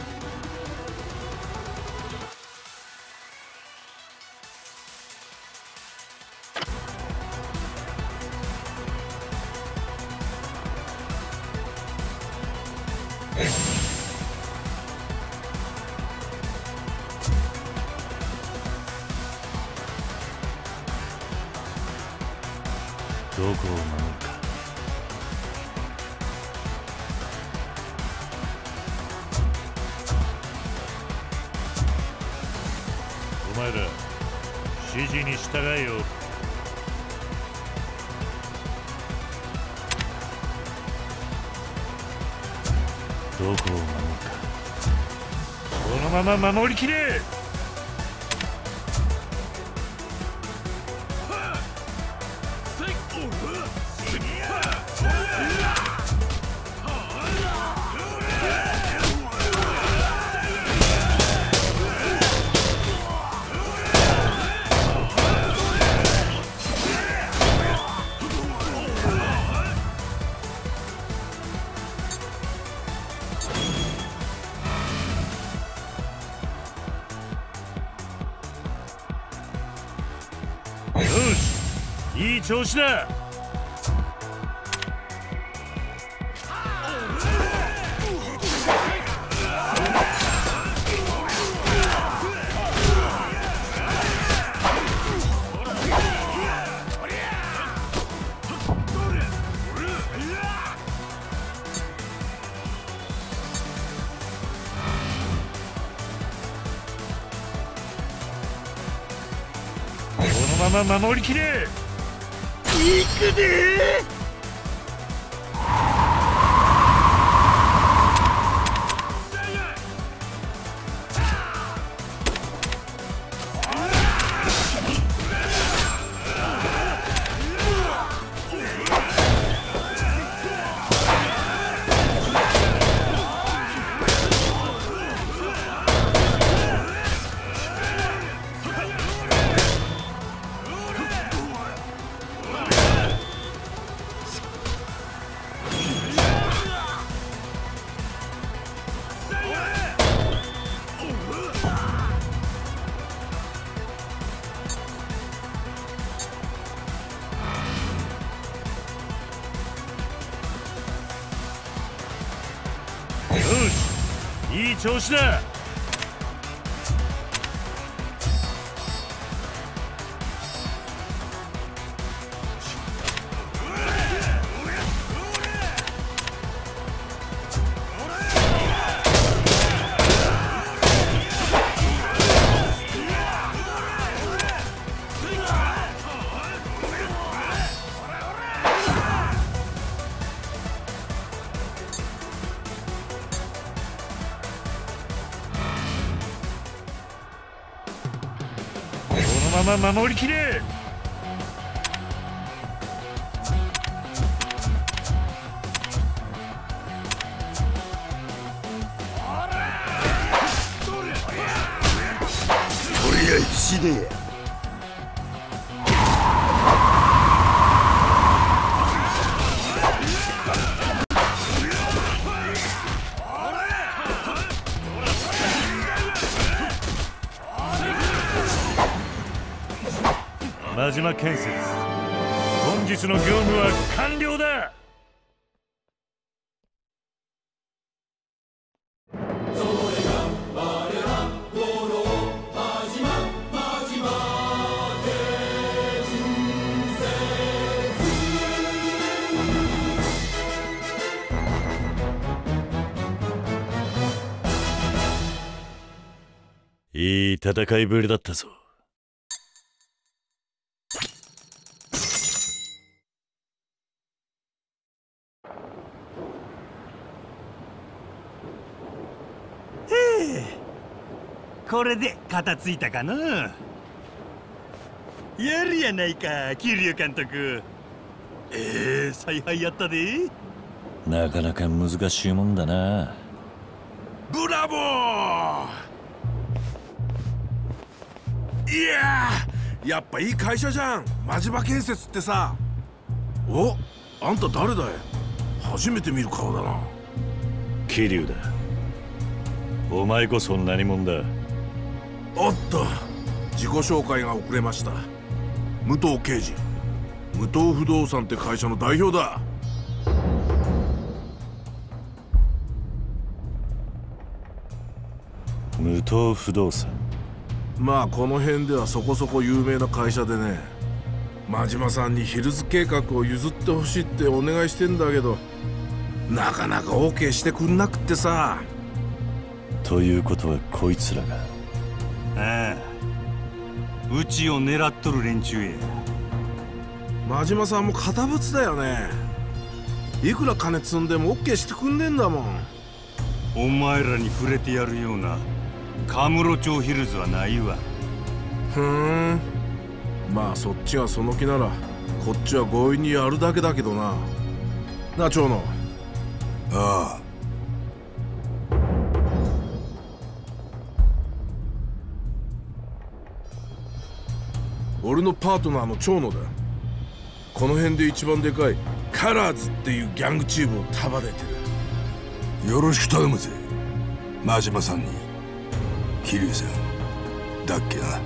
どこを守るか。 指示に従えよ。どこを守るか。このまま守りきれ。いい調子だ。このまま守りきれ。行くでー。いい調子だ。このまま守りきれ。 とりあえず死ねえ。 真島建設、本日の業務は完了だ。いい戦いぶりだったぞ。 これで片付いたかな。やるやないか桐生監督。采配やったで。 なかなか難しいもんだな。 ブラボー。いやー、やっぱいい会社じゃん、真島建設ってさ。お、あんた誰だい。初めて見る顔だな。 桐生だ。お前こそ何者だ。 おっと、自己紹介が遅れました。武藤刑事、武藤不動産って会社の代表だ。 武藤不動産。 まあこの辺ではそこそこ有名な会社でね。真島さんにヒルズ計画を譲ってほしいってお願いしてんだけど、なかなか OK してくんなくってさ。 ということはこいつらが。 ああ、 うちを狙っとる連中や。 真島さんも堅物だよね。いくら金積んでも OK してくんねえんだもん。 お前らに触れてやるようなカムロ町ヒルズはないわ。 まあそっちがその気ならこっちは強引にやるだけだけどな。なあ長野。 ああ。 俺のパートナーの長野だ。この辺で一番でかいカラーズっていうギャングチームを束ねてる。よろしく頼むぜ真島さんに。桐生さんだっけな。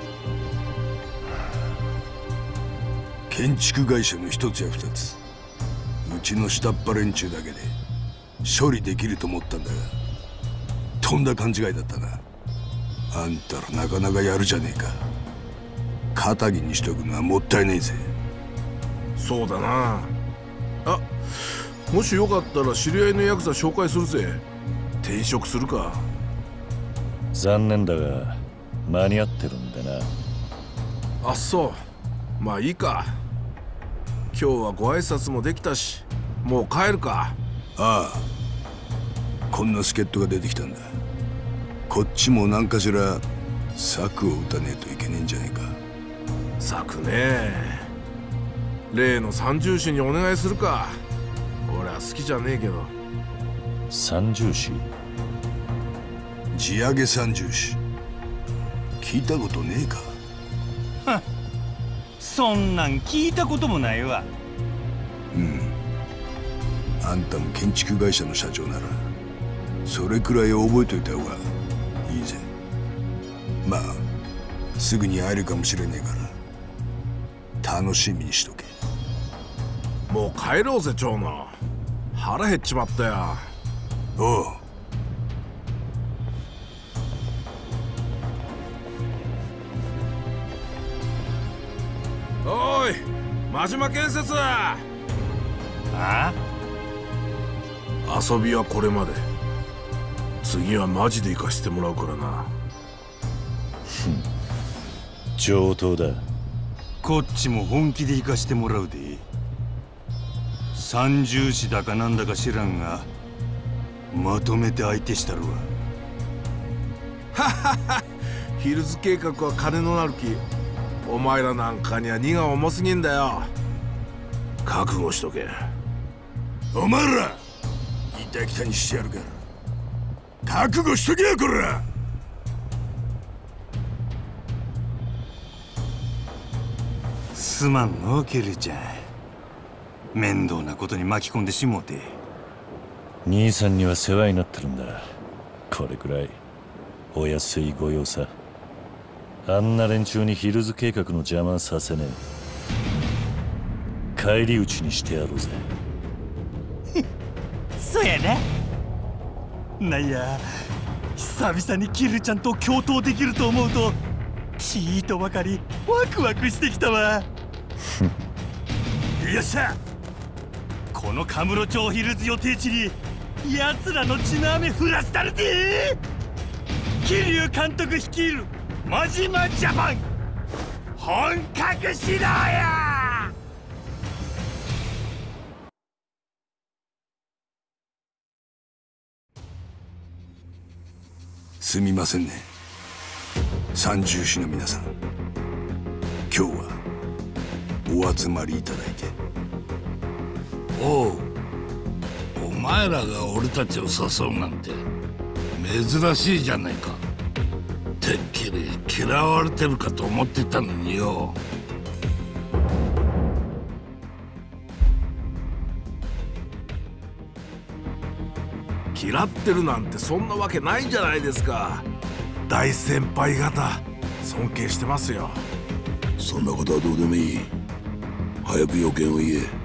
建築会社の一つや二つ、うちの下っ端連中だけで処理できると思ったんだが、とんだ勘違いだったな。あんたらなかなかやるじゃねえか。肩着にしとくのはもったいねえぜ。 そうだなあ。もしよかったら知り合いのヤクザ紹介するぜ。転職するか。 残念だが間に合ってるんでな。 あっそう。まあいいか。今日はご挨拶もできたし、もう帰るか。 ああ、こんな助っ人が出てきたんだ。こっちも何かしら策を打たねえといけねえんじゃねえか。 策ね。例の三重士にお願いするか。俺は好きじゃねえけど。 三重士？ 地上げ三重士聞いたことねえか。 はっ、そんなん聞いたこともないわ。 あんたも建築会社の社長ならそれくらい覚えといた方がいいぜ。まあすぐに会えるかもしれねえから楽しみにしとけ。 もう帰ろうぜ長野。腹減っちまったよ。 おう。 おい真島建設。 ああ、 遊びはこれまで。次はマジで行かしてもらうからな。 上等だ。 こっちも本気で行かしてもらうで。三重士だかなんだか知らんがまとめて相手したるわ。 ははは。ヒルズ計画は金のなる木。お前らなんかには荷が重すぎんだよ。覚悟しとけ。 お前らいたきたにしてやるから覚悟しとけよこら。 すまんのケルちゃん。面倒なことに巻き込んでしもうて。 兄さんには世話になってるんだ。これくらいお安いご用さ。あんな連中にヒルズ計画の邪魔させねえ。返り討ちにしてやろうぜ。 そやな。なんや久々にキルちゃんと共闘できると思うとちーとばかりワクワクしてきたわ。よっしゃ、このカムロ町ヒルズ予定地に奴らの血の雨降らせたるで。桐生監督率いる真島ジャパン本格始動や。 すみませんね三重士の皆さん。今日はお集まりいただいて。 おう、お前らが俺たちを誘うなんて珍しいじゃないか。てっきり嫌われてるかと思ってたのによ。 嫌ってるなんてそんなわけないじゃないですか。大先輩方尊敬してますよ。 そんなことはどうでもいい。早く要件を言え。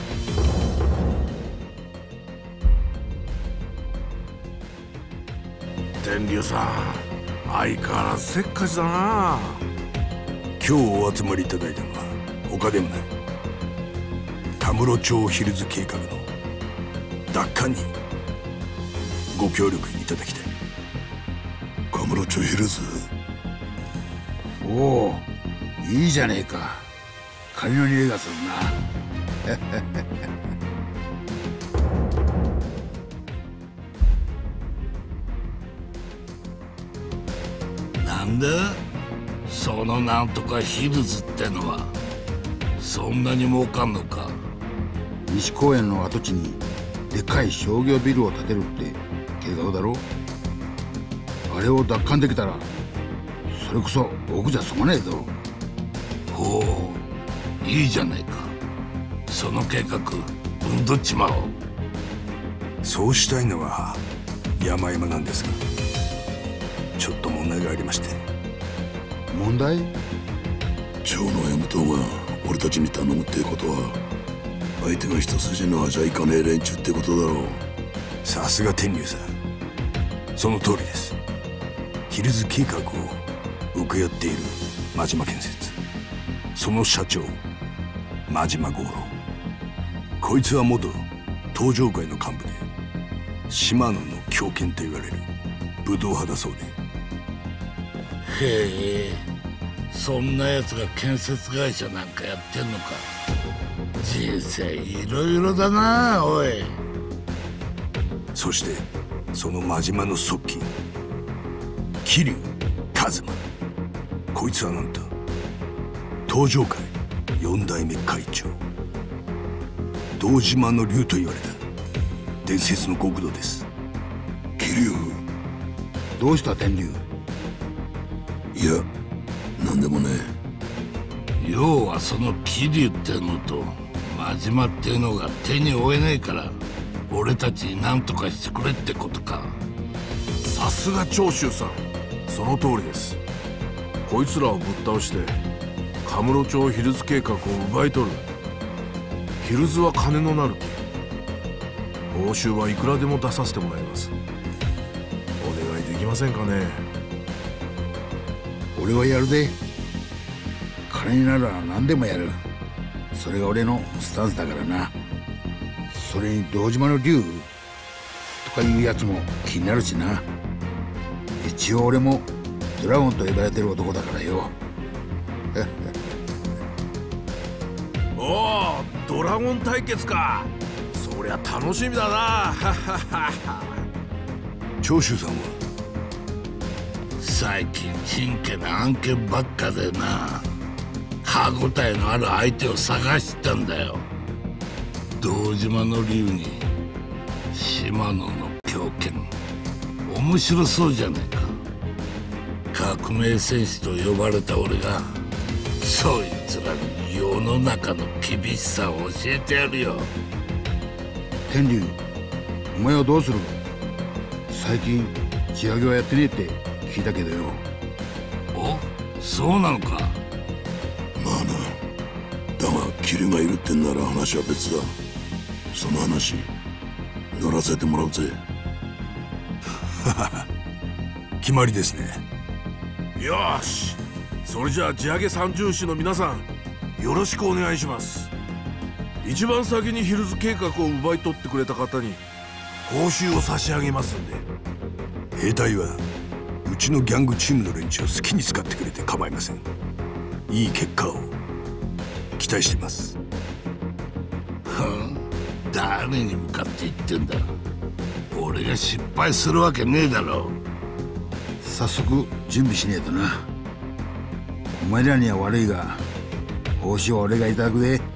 天竜さん相変わらずせっかちだな。 今日お集まりいただいたのは他でもないカムロ町ヒルズ計画の奪還にご協力いただきたい。 カムロ町ヒルズ。 おお、 いいじゃねえか。カニの匂いがするな。 なんだそのなんとかヒルズってのは。そんなに儲かんのか。 西公園の跡地にでっかい商業ビルを建てるって計画だろ。あれを奪還できたらそれこそ僕じゃ済まねえぞ。 ほう、いいじゃないか。その計画どっちまおう。 そうしたいのは山々なんですが、ちょっと問題がありまして。 問題？ 長野山党が俺たちに頼むってことは、相手が一筋縄じゃいかねえ連中ってことだろう。 さすが天竜さん、その通りです。ヒルズ計画を請け負っている真島建設、その社長真島五郎、こいつは元東上会の幹部で島野の狂犬と言われる武道派だそうで。 へえ、そんな奴が建設会社なんかやってんのか。人生いろいろだなおい。 そしてその真島の側近桐生一馬、こいつはなんと東上会4代目会長、堂島の竜と言われた伝説の極道です。 桐生、 どうした天竜？ いや、なんでもねえ。要はその桐生ってのと真島ってのが手に負えないから俺たちに何とかしてくれってことか。 さすが長州さん、その通りです。こいつらをぶっ倒してカムロ町ヒルズ計画を奪い取る。ヒルズは金のなる木。報酬はいくらでも出させてもらいます。お願いできませんかね。 俺はやるで。金なら何でもやる。それが俺のスタンスだからな。それに堂島の竜とかいうやつも気になるしな。一応俺もドラゴンと呼ばれてる男だからよ。 おお、ドラゴン対決か。そりゃ楽しみだな。 長州さんは最近真剣な案件ばっかでな、歯応えのある相手を探してたんだよ。堂島の竜に島野の狂犬、面白そうじゃないか。革命戦士と呼ばれた俺がそいつらに世の中の厳しさを教えてやるよ。 天竜、お前はどうする？最近地上げはやってねえって聞いたけどよ。 お、そうなのか。 まあな、だがキリがいるってんなら話は別だ。その話乗らせてもらうぜ。 決まりですね。 よし、それじゃあ地上げ三銃士の皆さん、よろしくお願いします。一番先にヒルズ計画を奪い取ってくれた方に報酬を差し上げますんで。 兵隊はうちのギャングチームの連中を好きに使ってくれて構いません。いい結果を期待しています。 誰に向かって言ってんだ。俺が失敗するわけねえだろ。 早速準備しねえとな。お前らには悪いが報酬は俺がいただくで。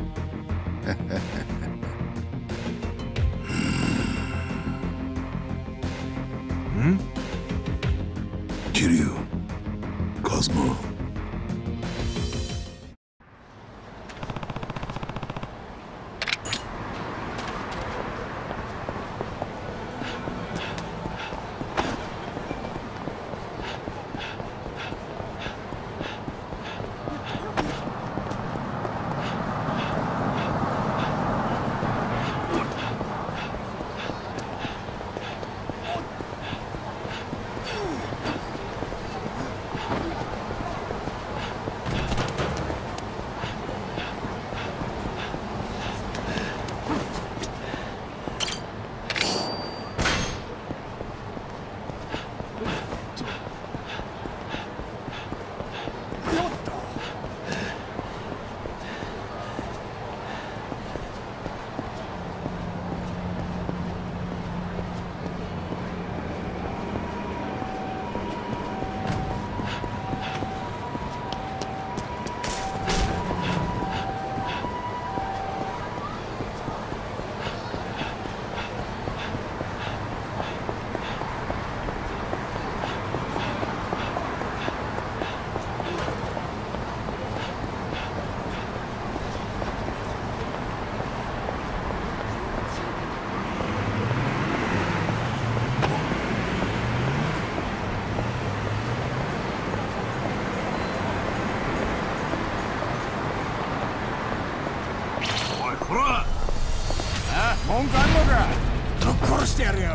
桐生、一馬。 ほら、 文句あんのか。ぶっ殺してやるよ。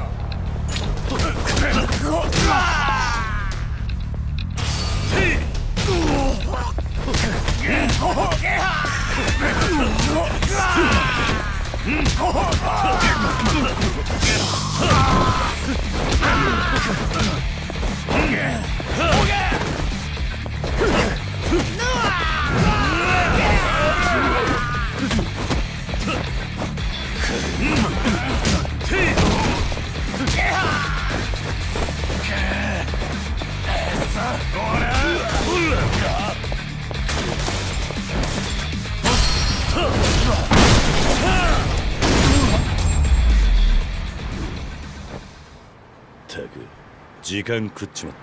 ったく時間食っちまった。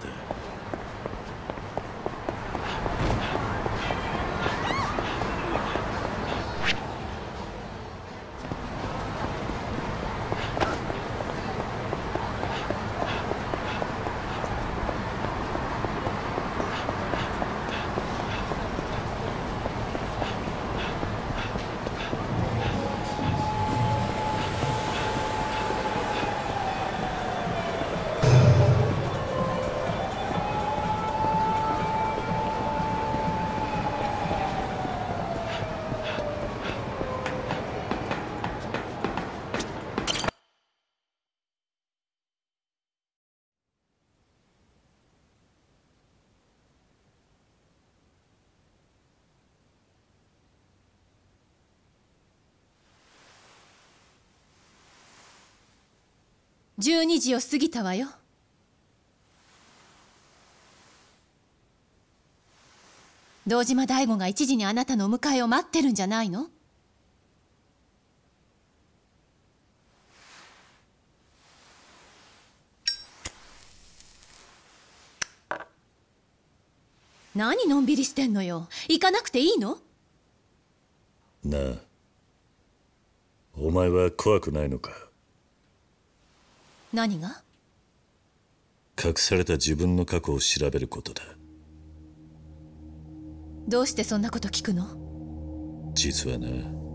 12時を過ぎたわよ。堂島大吾が1時にあなたのお迎えを待ってるんじゃないの？何のんびりしてんのよ。行かなくていいの？ なあ、お前は怖くないのか？ 何が？ 隠された自分の過去を調べることだ。 どうしてそんなこと聞くの？ 実はな、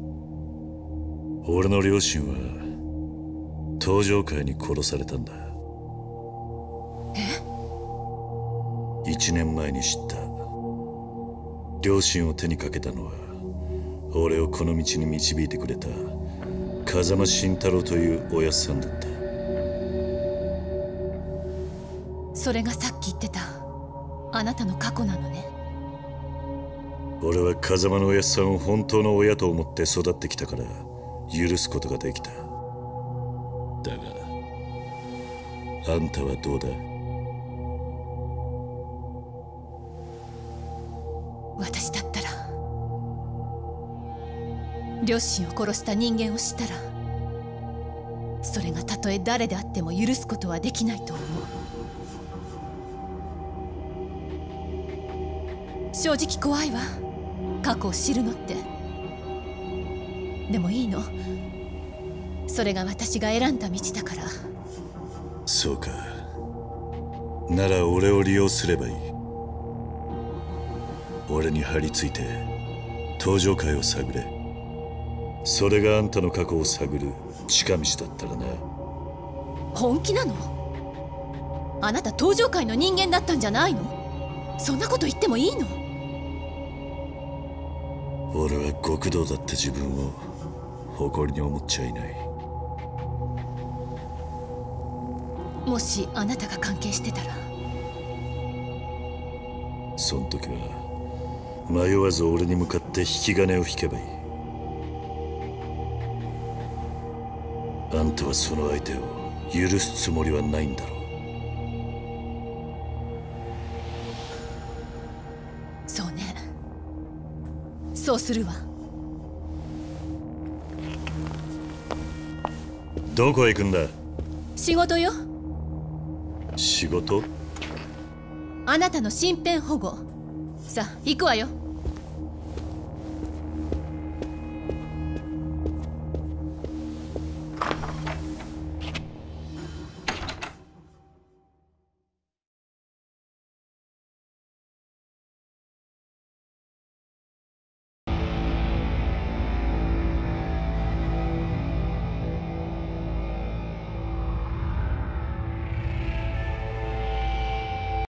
俺の両親は登場会に殺されたんだ。 え ？1年前に知った。両親を手にかけたのは俺をこの道に導いてくれた風間慎太郎というおやっさんだった。 それがさっき言ってたあなたの過去なのね。 俺は風間のおやっさんを本当の親と思って育ってきたから許すことができた。だがあんたはどうだ？ 私だったら両親を殺した人間を知ったらそれがたとえ誰であっても許すことはできないと思う。正直怖いわ、過去を知るのって。でもいいの、それが私が選んだ道だから。 そうか、なら俺を利用すればいい。俺に張り付いて登場会を探れ。それがあんたの過去を探る近道だったらな。 本気なの？あなた登場会の人間だったんじゃないの？そんなこと言ってもいいの？ 俺は極道だった自分を誇りに思っちゃいない。 もしあなたが関係してたら。 そん時は迷わず俺に向かって引き金を引けばいい。あんたはその相手を許すつもりはないんだろう。 そうね、そうするわ。 どこへ行くんだ？ 仕事よ。 仕事？ あなたの身辺保護。さあ行くわよ。